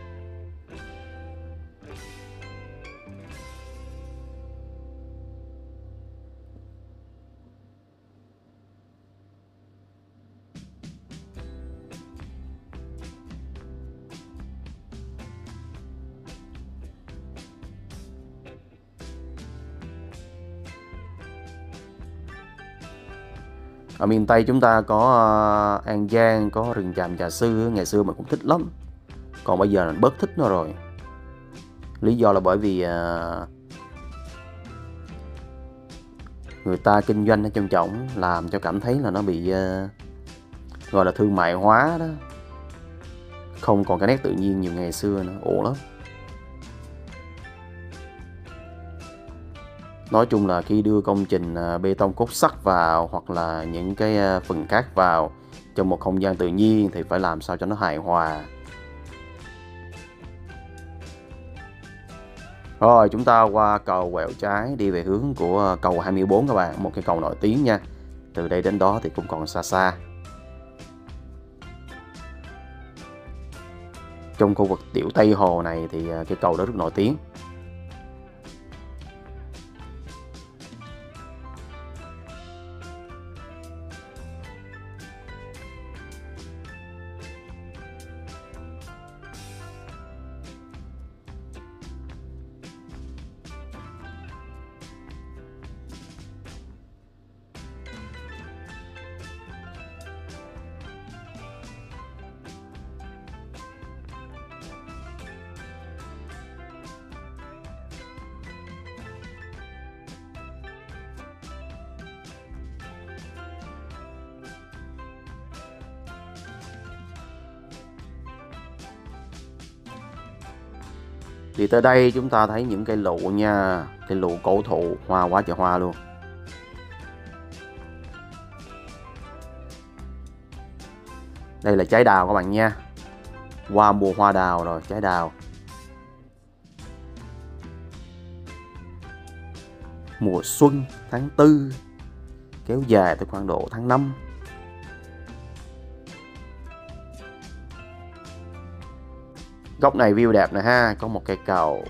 Ở miền Tây chúng ta có An Giang, có rừng tràm Trà Sư, ngày xưa mình cũng thích lắm. Còn bây giờ mình bớt thích nó rồi. Lý do là bởi vì người ta kinh doanh ở trong trỏng, làm cho cảm thấy là nó bị gọi là thương mại hóa đó, không còn cái nét tự nhiên như ngày xưa nữa, ổn lắm. Nói chung là khi đưa công trình bê tông cốt sắt vào hoặc là những cái phần khác vào trong một không gian tự nhiên thì phải làm sao cho nó hài hòa. Rồi chúng ta qua cầu quẹo trái đi về hướng của cầu 24 các bạn, một cái cầu nổi tiếng nha. Từ đây đến đó thì cũng còn xa xa. Trong khu vực Tiểu Tây Hồ này thì cái cầu đó rất nổi tiếng. Thì tới đây chúng ta thấy những cây lụ nha, cây lụ cổ thụ, hoa quá trời hoa luôn. Đây là trái đào các bạn nha. Qua mùa hoa đào rồi, trái đào. Mùa xuân tháng 4 kéo dài tới khoảng độ tháng 5. Góc này view đẹp nè ha, có một cây cầu.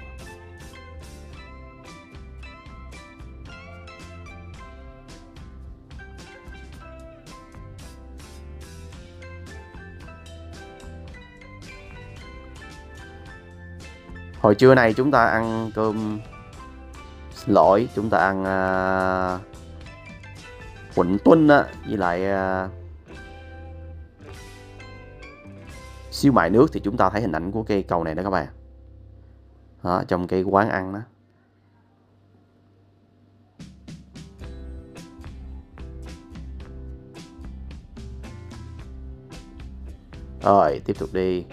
Hồi trưa này chúng ta ăn cơm, xin lỗi, chúng ta ăn quỳnh tuân á, với lại xíu mại nước thì chúng ta thấy hình ảnh của cây cầu này đó các bạn. Đó, trong cái quán ăn đó. Rồi, tiếp tục đi.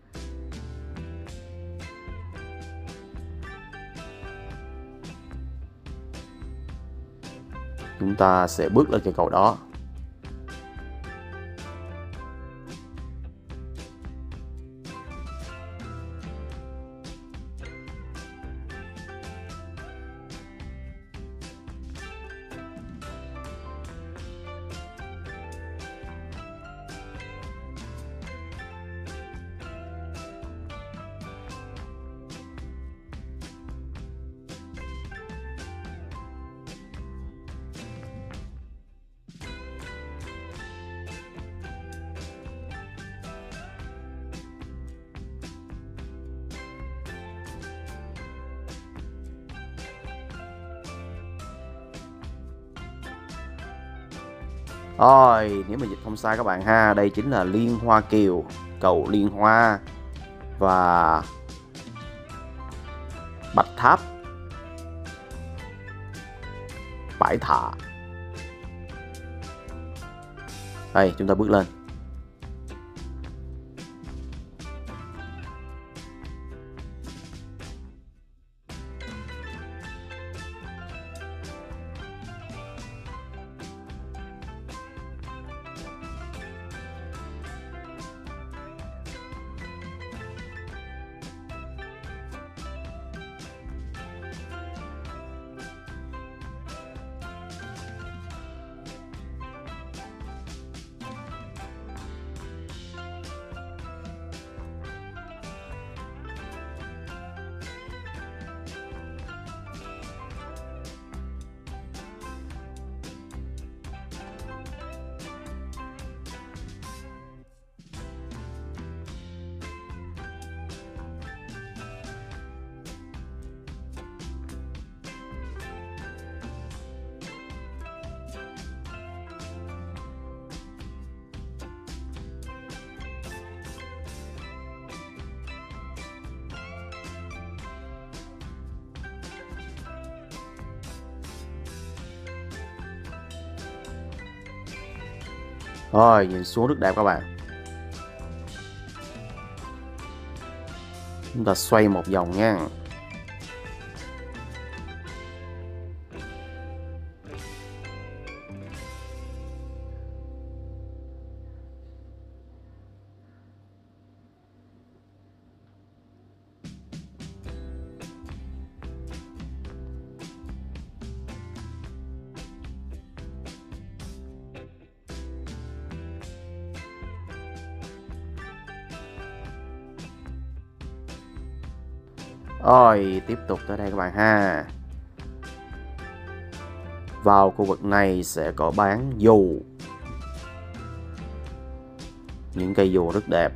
Chúng ta sẽ bước lên cây cầu đó. Rồi, nếu mà dịch không sai các bạn ha, đây chính là Liên Hoa Kiều, cầu Liên Hoa và Bạch Tháp, Bãi Thả. Đây, chúng ta bước lên. Rồi nhìn xuống rất đẹp các bạn. Chúng ta xoay một vòng nha. Rồi tiếp tục tới đây các bạn ha. Vào khu vực này sẽ có bán dù. Những cây dù rất đẹp.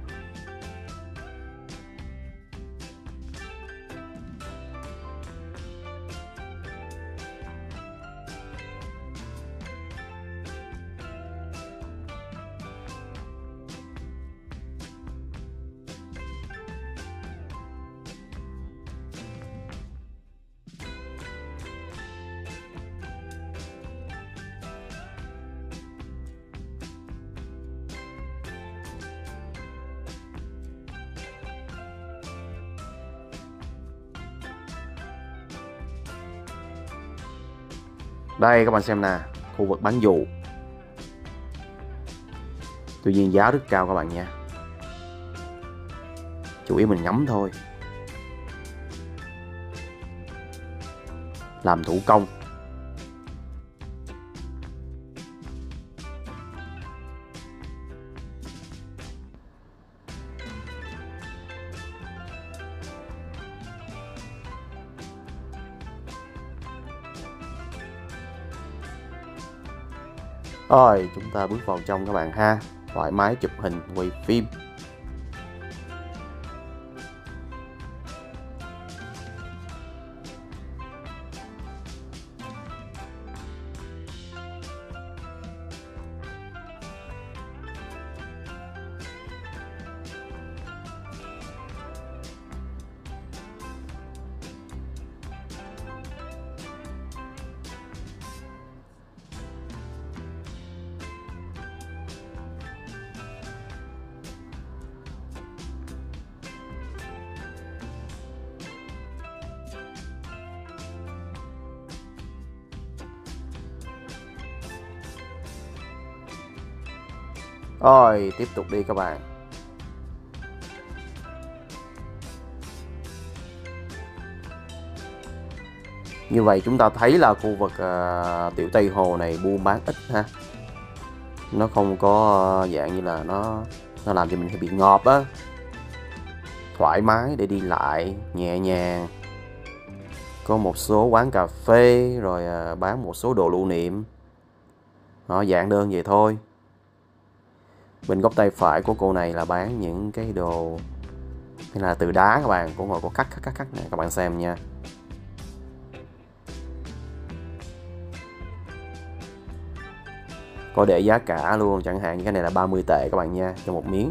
Đây các bạn xem nè, khu vực bán dù. Tuy nhiên giá rất cao các bạn nha. Chủ yếu mình ngắm thôi. Làm thủ công. Rồi chúng ta bước vào trong các bạn ha. Thoải mái chụp hình, quay phim. Rồi tiếp tục đi các bạn. Như vậy chúng ta thấy là khu vực Tiểu Tây Hồ này buôn bán ít ha. Nó không có dạng như là nó làm cho mình bị ngợp á. Thoải mái để đi lại nhẹ nhàng. Có một số quán cà phê rồi bán một số đồ lưu niệm. Nó dạng đơn vậy thôi. Bên góc tay phải của cô này là bán những cái đồ hay là từ đá các bạn, cũng ngồi có cắt này các bạn xem nha. Có để giá cả luôn, chẳng hạn như cái này là 30 tệ các bạn nha, cho một miếng.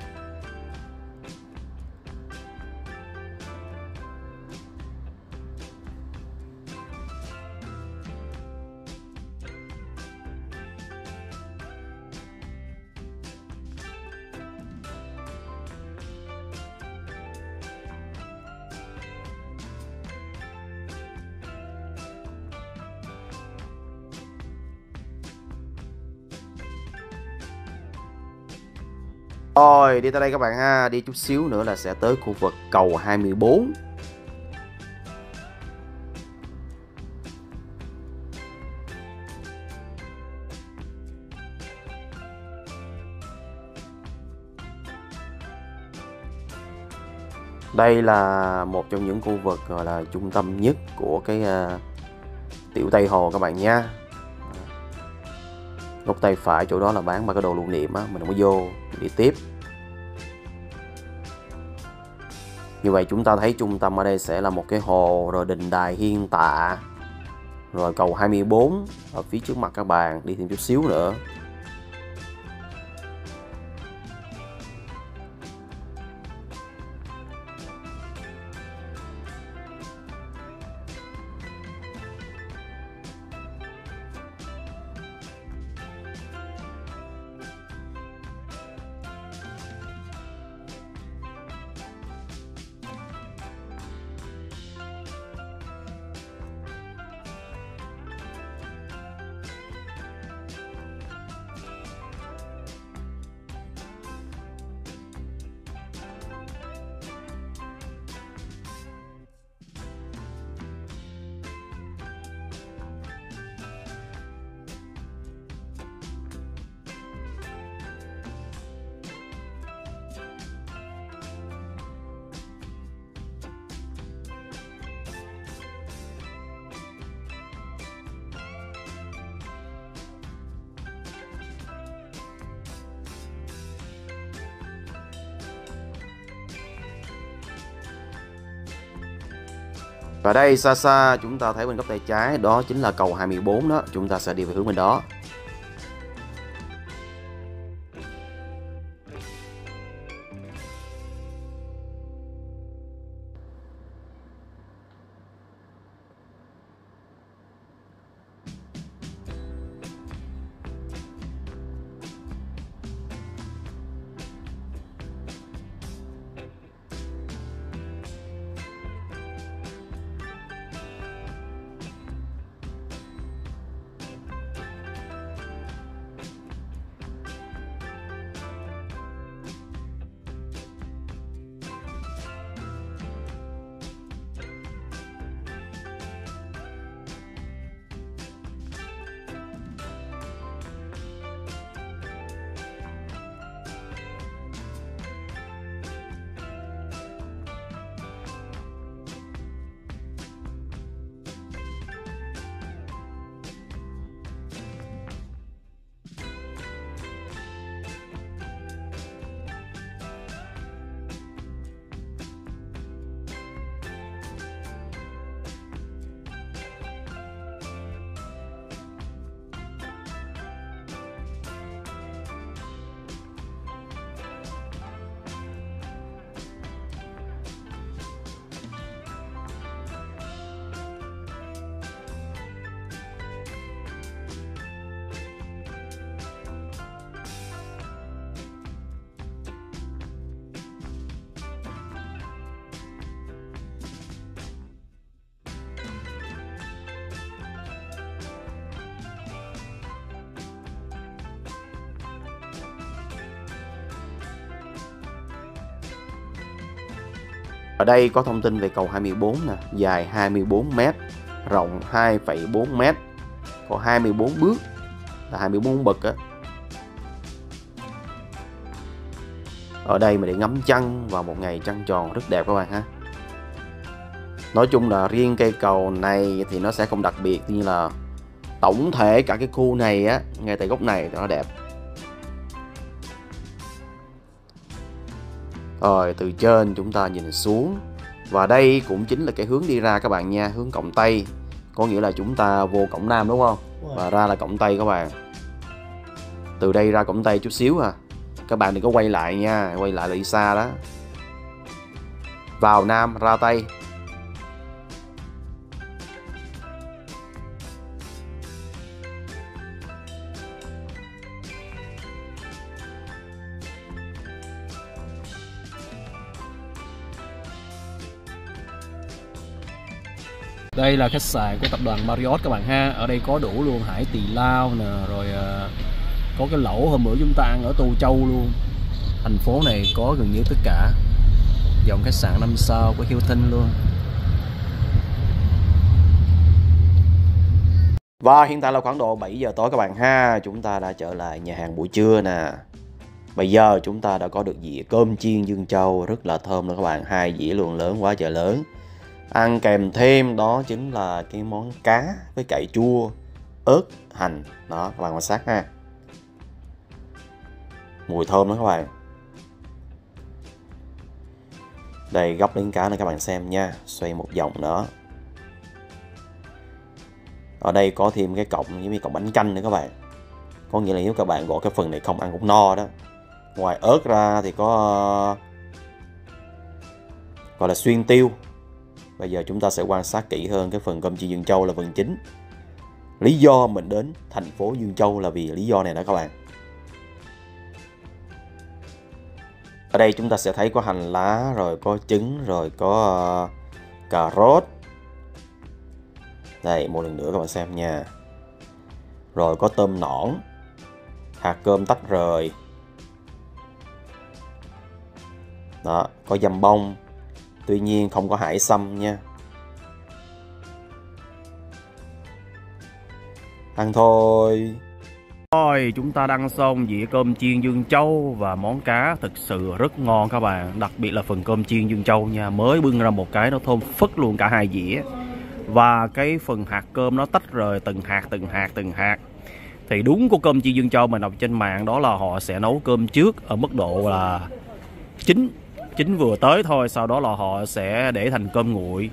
Rồi đi tới đây các bạn ha, đi chút xíu nữa là sẽ tới khu vực cầu 24. Đây là một trong những khu vực gọi là trung tâm nhất của cái Tiểu Tây Hồ các bạn nha. Góc tay phải chỗ đó là bán ba cái đồ lưu niệm á, mình không có vô, mình đi tiếp. Như vậy chúng ta thấy trung tâm ở đây sẽ là một cái hồ, rồi đình đài Hiên Tạ, rồi cầu 24 ở phía trước mặt các bạn, đi thêm chút xíu nữa. Và đây xa xa chúng ta thấy bên góc tay trái đó chính là cầu 24 đó, chúng ta sẽ đi về hướng bên đó. Ở đây có thông tin về cầu 24 nè, dài 24m, rộng 2,4m, có 24 bước, là 24 bậc á. Ở đây mà để ngắm trăng vào một ngày trăng tròn rất đẹp các bạn ha. Nói chung là riêng cây cầu này thì nó sẽ không đặc biệt, như là tổng thể cả cái khu này á, ngay tại góc này thì nó đẹp. Rồi từ trên chúng ta nhìn xuống, và đây cũng chính là cái hướng đi ra các bạn nha, hướng cổng Tây. Có nghĩa là chúng ta vô cổng Nam đúng không? Và ra là cổng Tây các bạn. Từ đây ra cổng Tây chút xíu à. Các bạn đừng có quay lại nha, quay lại là đi xa đó. Vào Nam ra Tây. Đây là khách sạn của tập đoàn Marriott các bạn ha. Ở đây có đủ luôn hải tỳ lao nè, rồi có cái lẩu hôm bữa chúng ta ăn ở Tô Châu luôn. Thành phố này có gần như tất cả dòng khách sạn 5 sao của Hilton luôn. Và hiện tại là khoảng độ 7 giờ tối các bạn ha. Chúng ta đã trở lại nhà hàng buổi trưa nè. Bây giờ chúng ta đã có được dĩa cơm chiên Dương Châu rất là thơm luôn các bạn. 2 dĩa luôn, lớn quá trời lớn. Ăn kèm thêm đó chính là cái món cá với cải chua, ớt, hành. Đó các bạn quan sát ha. Mùi thơm đó các bạn. Đây gắp đến cá này các bạn xem nha. Xoay một vòng nữa. Ở đây có thêm cái cọng giống như cọng bánh canh nữa các bạn. Có nghĩa là nếu các bạn gọi cái phần này không ăn cũng no đó. Ngoài ớt ra thì có gọi là xuyên tiêu. Bây giờ chúng ta sẽ quan sát kỹ hơn cái phần cơm chiên Dương Châu là phần chính. Lý do mình đến thành phố Dương Châu là vì lý do này đó các bạn. Ở đây chúng ta sẽ thấy có hành lá, rồi có trứng, rồi có cà rốt. Đây một lần nữa các bạn xem nha. Rồi có tôm nõn, hạt cơm tách rời. Đó, có dăm bông. Tuy nhiên không có hải sâm nha. Ăn thôi. Rồi chúng ta đang xong dĩa cơm chiên Dương Châu và món cá thực sự rất ngon các bạn. Đặc biệt là phần cơm chiên Dương Châu nha. Mới bưng ra một cái nó thơm phức luôn cả 2 dĩa. Và cái phần hạt cơm nó tách rời từng hạt. Thì đúng của cơm chiên Dương Châu mình đọc trên mạng đó là họ sẽ nấu cơm trước ở mức độ là chín vừa tới thôi. Sau đó là họ sẽ để thành cơm nguội.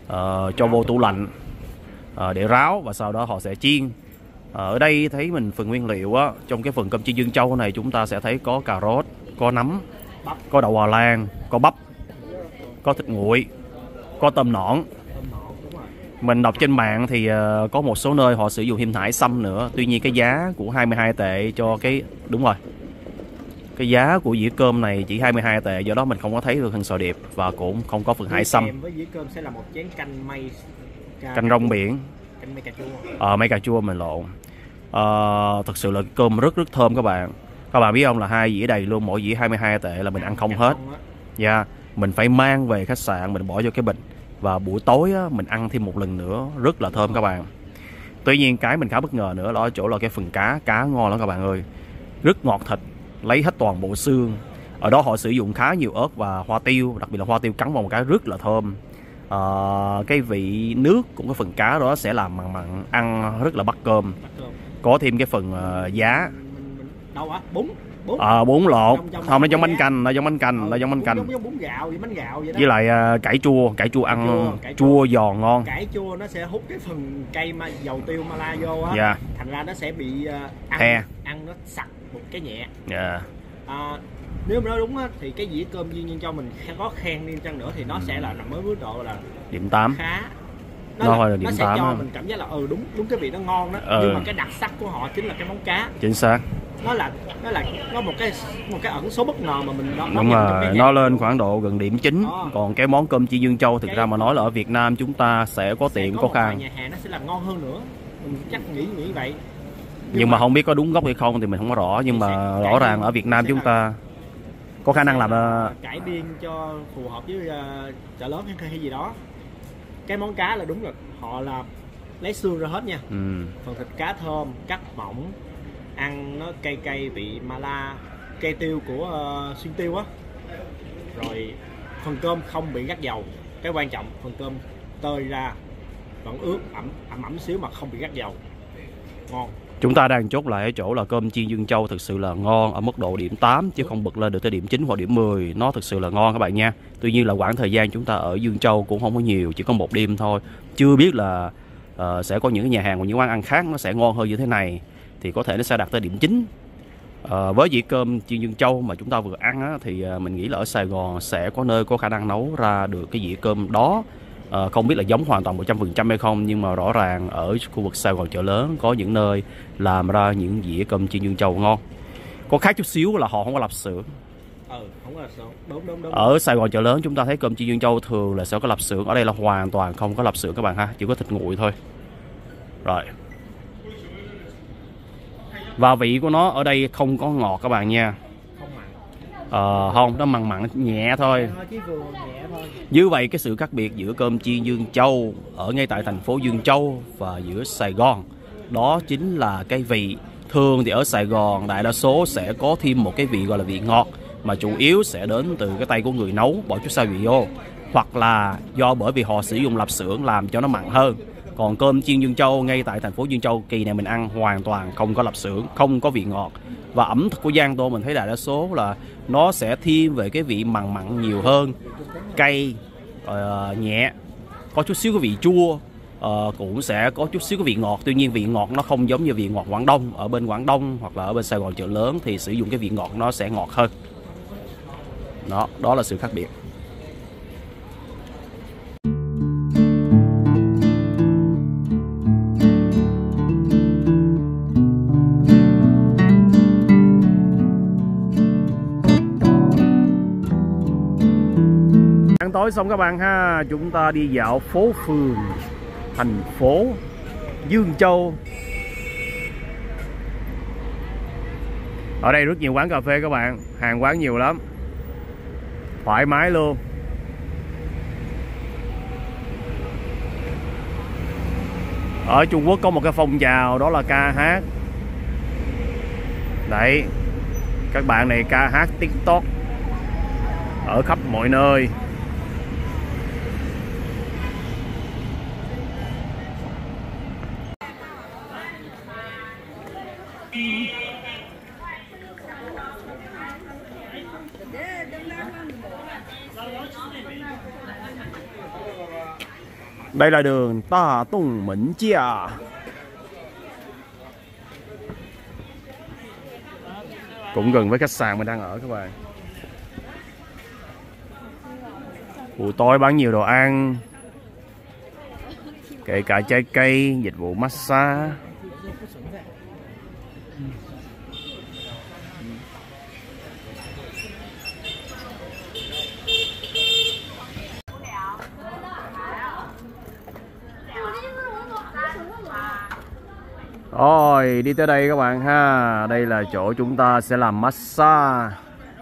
cho vô tủ lạnh để ráo và sau đó họ sẽ chiên. Ở đây thấy mình phần nguyên liệu á, trong cái phần cơm chiên Dương Châu này chúng ta sẽ thấy có cà rốt, có nấm, có đậu Hòa Lan, có bắp, có thịt nguội, có tôm nõn. Mình đọc trên mạng thì có một số nơi họ sử dụng thêm hải sâm nữa. Tuy nhiên cái giá của 22 tệ cho cái... Đúng rồi, cái giá của dĩa cơm này chỉ 22 tệ, do đó mình không có thấy được hình sò điệp và cũng không có phần hải sâm. Kèm với dĩa cơm sẽ là một chén canh mây, canh rong biển, canh mây cà chua. Mây cà chua mình lộn. Thật sự là cơm rất thơm các bạn. Các bạn biết không, là 2 dĩa đầy luôn, mỗi dĩa 22 tệ là mình ăn không hết. Dạ, mình phải mang về khách sạn, mình bỏ vô cái bịch. Và buổi tối á, mình ăn thêm một lần nữa, rất là thơm các bạn. Tuy nhiên cái mình khá bất ngờ nữa đó ở chỗ là cái phần cá ngon lắm các bạn ơi. Rất ngọt thịt, lấy hết toàn bộ xương. Ở đó họ sử dụng khá nhiều ớt và hoa tiêu, đặc biệt là hoa tiêu cắn vào một cái rất là thơm. Cái vị nước của cái phần cá đó sẽ làm mặn, ăn rất là bắt cơm. Có thêm cái phần giá. Đâu á? Bún lộn, không, nó giống bánh canh, nó giống bánh canh. Giống bún gạo, bánh gạo vậy đó. Với lại cải chua ăn chua giòn ngon. Cải chua nó sẽ hút cái phần cây dầu tiêu Mala vô á. Dạ. Thành ra nó sẽ bị ăn nó sặc một cái nhẹ. Dạ. Nếu mà nói đúng á thì cái dĩa cơm Duyên Nhân Châu mình có khen đi chăng nữa thì nó sẽ là nằm ở mức độ là điểm 8. Khá. Nó sẽ cho mình cảm giác là đúng cái vị nó ngon đó. Nhưng mà cái đặc sắc của họ chính là cái món cá. Chính xác. Nó một cái ẩn số bất ngờ mà mình đúng rồi, nó lên khoảng độ gần điểm 9. Còn cái món cơm chiên Dương Châu thực ra mà nói là ở Việt Nam chúng ta sẽ có tiệm có khang. Nhà hàng nó sẽ làm ngon hơn nữa. Mình chắc nghĩ vậy. Nhưng mà không biết có đúng gốc hay không thì mình không có rõ, nhưng mà rõ ràng ở Việt Nam chúng ta có khả năng làm cải biên cho phù hợp với chợ lớn hay gì đó. Cái món cá là đúng rồi, họ là lấy xương ra hết nha. Phần thịt cá thơm, cắt mỏng, ăn nó cay vị Mala, cây tiêu của xuyên tiêu á. Rồi phần cơm không bị gắt dầu, cái quan trọng phần cơm tơi ra vẫn ướt ẩm xíu mà không bị gắt dầu, ngon. Chúng ta đang chốt lại ở chỗ là cơm chiên Dương Châu thực sự là ngon ở mức độ điểm 8 chứ không bật lên được tới điểm 9 hoặc điểm 10. Nó thực sự là ngon các bạn nha. Tuy nhiên là quãng thời gian chúng ta ở Dương Châu cũng không có nhiều, chỉ có 1 đêm thôi. Chưa biết là sẽ có những cái nhà hàng hoặc những quán ăn khác nó sẽ ngon hơn như thế này, thì có thể nó sẽ đạt tới điểm 9. Với dĩa cơm chiên Dương Châu mà chúng ta vừa ăn á, thì mình nghĩ là ở Sài Gòn sẽ có nơi có khả năng nấu ra được cái dĩa cơm đó. Không biết là giống hoàn toàn 100% hay không, nhưng mà rõ ràng ở khu vực Sài Gòn chợ lớn có những nơi làm ra những dĩa cơm chiên Dương Châu ngon. Có khác chút xíu là họ không có lạp xưởng. Không có lạp xưởng. Đúng. Ở Sài Gòn chợ lớn chúng ta thấy cơm chiên Dương Châu thường là sẽ có lạp xưởng. Ở đây là hoàn toàn không có lạp xưởng các bạn ha, chỉ có thịt nguội thôi. Rồi. Và vị của nó ở đây không có ngọt các bạn nha. Không, nó mặn nhẹ thôi. Như vậy cái sự khác biệt giữa cơm chiên Dương Châu ở ngay tại thành phố Dương Châu và giữa Sài Gòn đó chính là cái vị. Thường thì ở Sài Gòn đại đa số sẽ có thêm một cái vị gọi là vị ngọt, mà chủ yếu sẽ đến từ cái tay của người nấu, bỏ chút gia vị vô, hoặc là bởi vì họ sử dụng lạp xưởng làm cho nó mặn hơn. Còn cơm chiên Dương Châu ngay tại thành phố Dương Châu kỳ này mình ăn hoàn toàn không có lạp xưởng, không có vị ngọt. Và ẩm thực của Giang Tô mình thấy đại đa số là nó sẽ thiên về cái vị mặn nhiều hơn, cay, nhẹ, có chút xíu cái vị chua, cũng sẽ có chút xíu cái vị ngọt. Tuy nhiên vị ngọt nó không giống như vị ngọt Quảng Đông. Ở bên Quảng Đông hoặc là ở bên Sài Gòn chợ lớn thì sử dụng cái vị ngọt nó sẽ ngọt hơn. Đó là sự khác biệt. Ăn tối xong các bạn ha, chúng ta đi dạo phố phường thành phố Dương Châu. Ở đây rất nhiều quán cà phê các bạn, hàng quán nhiều lắm, thoải mái luôn. Ở Trung Quốc có một cái phong trào đó là ca hát. Đấy, các bạn này ca hát TikTok ở khắp mọi nơi. Đây là đường Ta Tùng Mĩnh Chia. Cũng gần với khách sạn mình đang ở các bạn. Buổi tối bán nhiều đồ ăn, kể cả trái cây, dịch vụ massage. Rồi đi tới đây các bạn ha. Đây là chỗ chúng ta sẽ làm massage.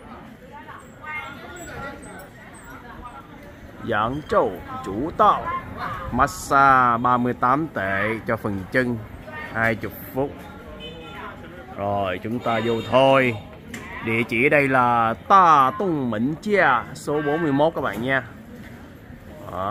Giảng Châu chủ tạo massage 38 tệ cho phần chân, 20 phút. Rồi chúng ta vô thôi. Địa chỉ ở đây là Ta Tùng Mĩnh Chia số 41 các bạn nha. Đó.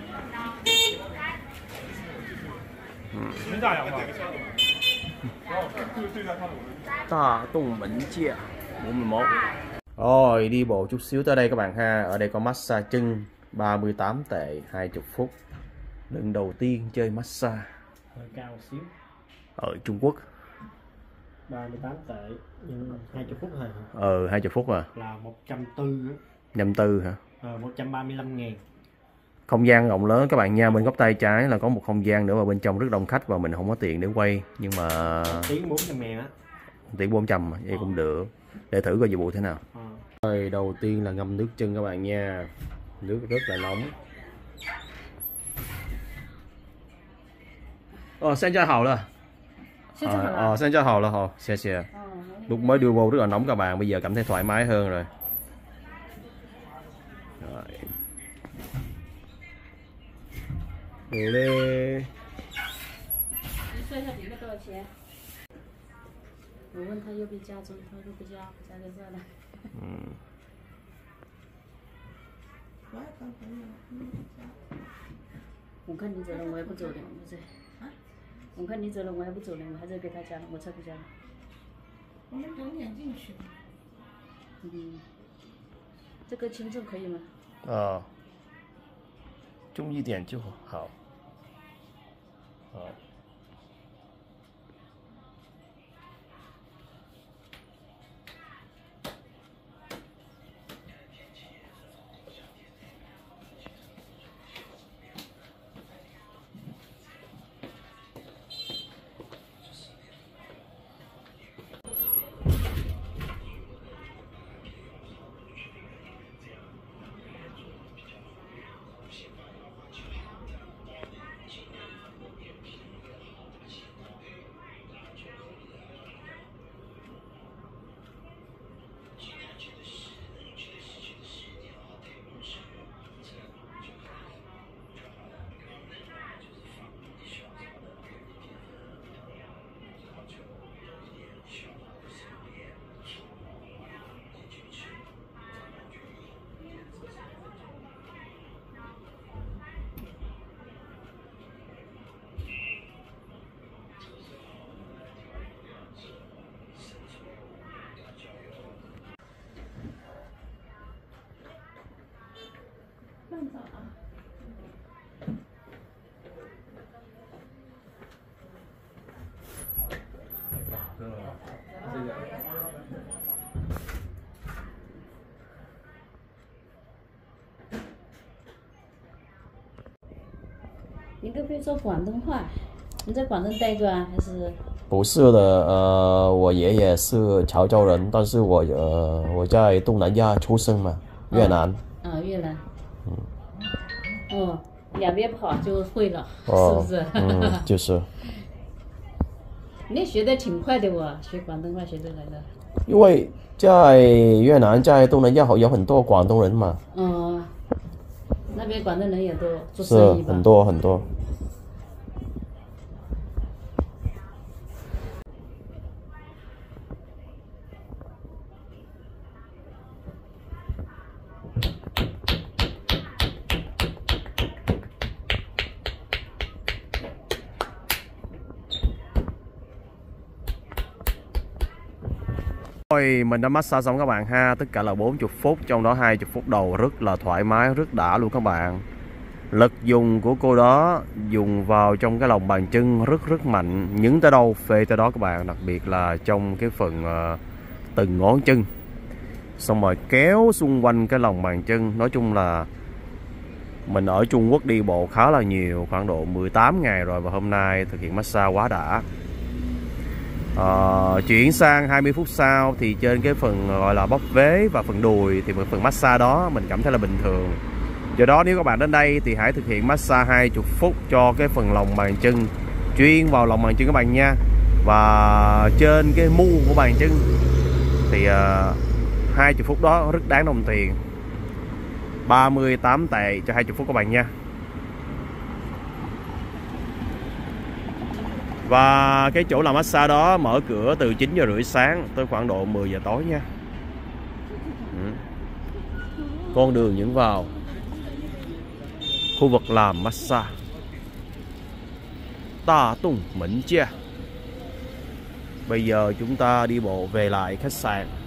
Ta Tùng Mĩnh Chia 41. Rồi đi bộ chút xíu tới đây các bạn ha. Ở đây có massage chân 38 tệ 20 phút. Lần đầu tiên chơi massage hơi cao một xíu ở Trung Quốc. 38 tệ nhưng 20 phút thôi. 20 phút à. Là 140 á. 140 hả? 135.000. Không gian rộng lớn các bạn nha. Bên góc tay trái là có một không gian nữa mà bên trong rất đông khách và mình không có tiền để quay. Nhưng mà tiếng 400.000 á. Tiếng 400 vậy cũng được. Để thử coi dịch vụ thế nào. Rồi đầu tiên là ngâm nước chân các bạn nha. Nước rất là nóng. Xin chào hậu là. Xin chào hậu là hậu. Xe. Lúc mới đưa vô rất là nóng các bạn. Bây giờ cảm thấy thoải mái hơn rồi. Ngồi lên. 我问他要不要加钟，他说不加，加在这了。我看你走了，我也不走了，我这。我看你走了，我还不走了，我还在给他加了，我才不加了。我们等点进去。这个签证可以吗？ 中一点就好。好。 你可不可以说广东话？你在广东待着啊，还是？ 不是的，我爷爷是潮州人，但是我在东南亚出生嘛，越南。 越南。两边跑就会了，是不是？ 就是。 你学的挺快的哦，学广东话学得来的。 因为在越南，在东南亚有很多广东人嘛。 那边广东人也多，做生意吧。 是很多很多。 Rồi mình đã massage xong các bạn ha. Tất cả là 40 phút, trong đó 20 phút đầu rất là thoải mái, rất đã luôn các bạn. Lực dùng của cô đó dùng vào trong cái lòng bàn chân rất mạnh, nhấn tới đâu phê tới đó các bạn, đặc biệt là trong cái phần từng ngón chân, xong rồi kéo xung quanh cái lòng bàn chân. Nói chung là mình ở Trung Quốc đi bộ khá là nhiều, khoảng độ 18 ngày rồi, và hôm nay thực hiện massage quá đã. Chuyển sang 20 phút sau thì trên cái phần gọi là bóp vế và phần đùi thì phần massage đó mình cảm thấy là bình thường. Do đó nếu các bạn đến đây thì hãy thực hiện massage 20 phút cho cái phần lòng bàn chân, chuyên vào lòng bàn chân các bạn nha. Và trên cái mu của bàn chân thì 20 phút đó rất đáng đồng tiền, 38 tệ cho 20 phút các bạn nha. Và cái chỗ làm massage đó mở cửa từ 9 giờ rưỡi sáng tới khoảng độ 10 giờ tối nha. Con đường dẫn vào khu vực làm massage Ta Tung Mĩnh Chia. Bây giờ chúng ta đi bộ về lại khách sạn.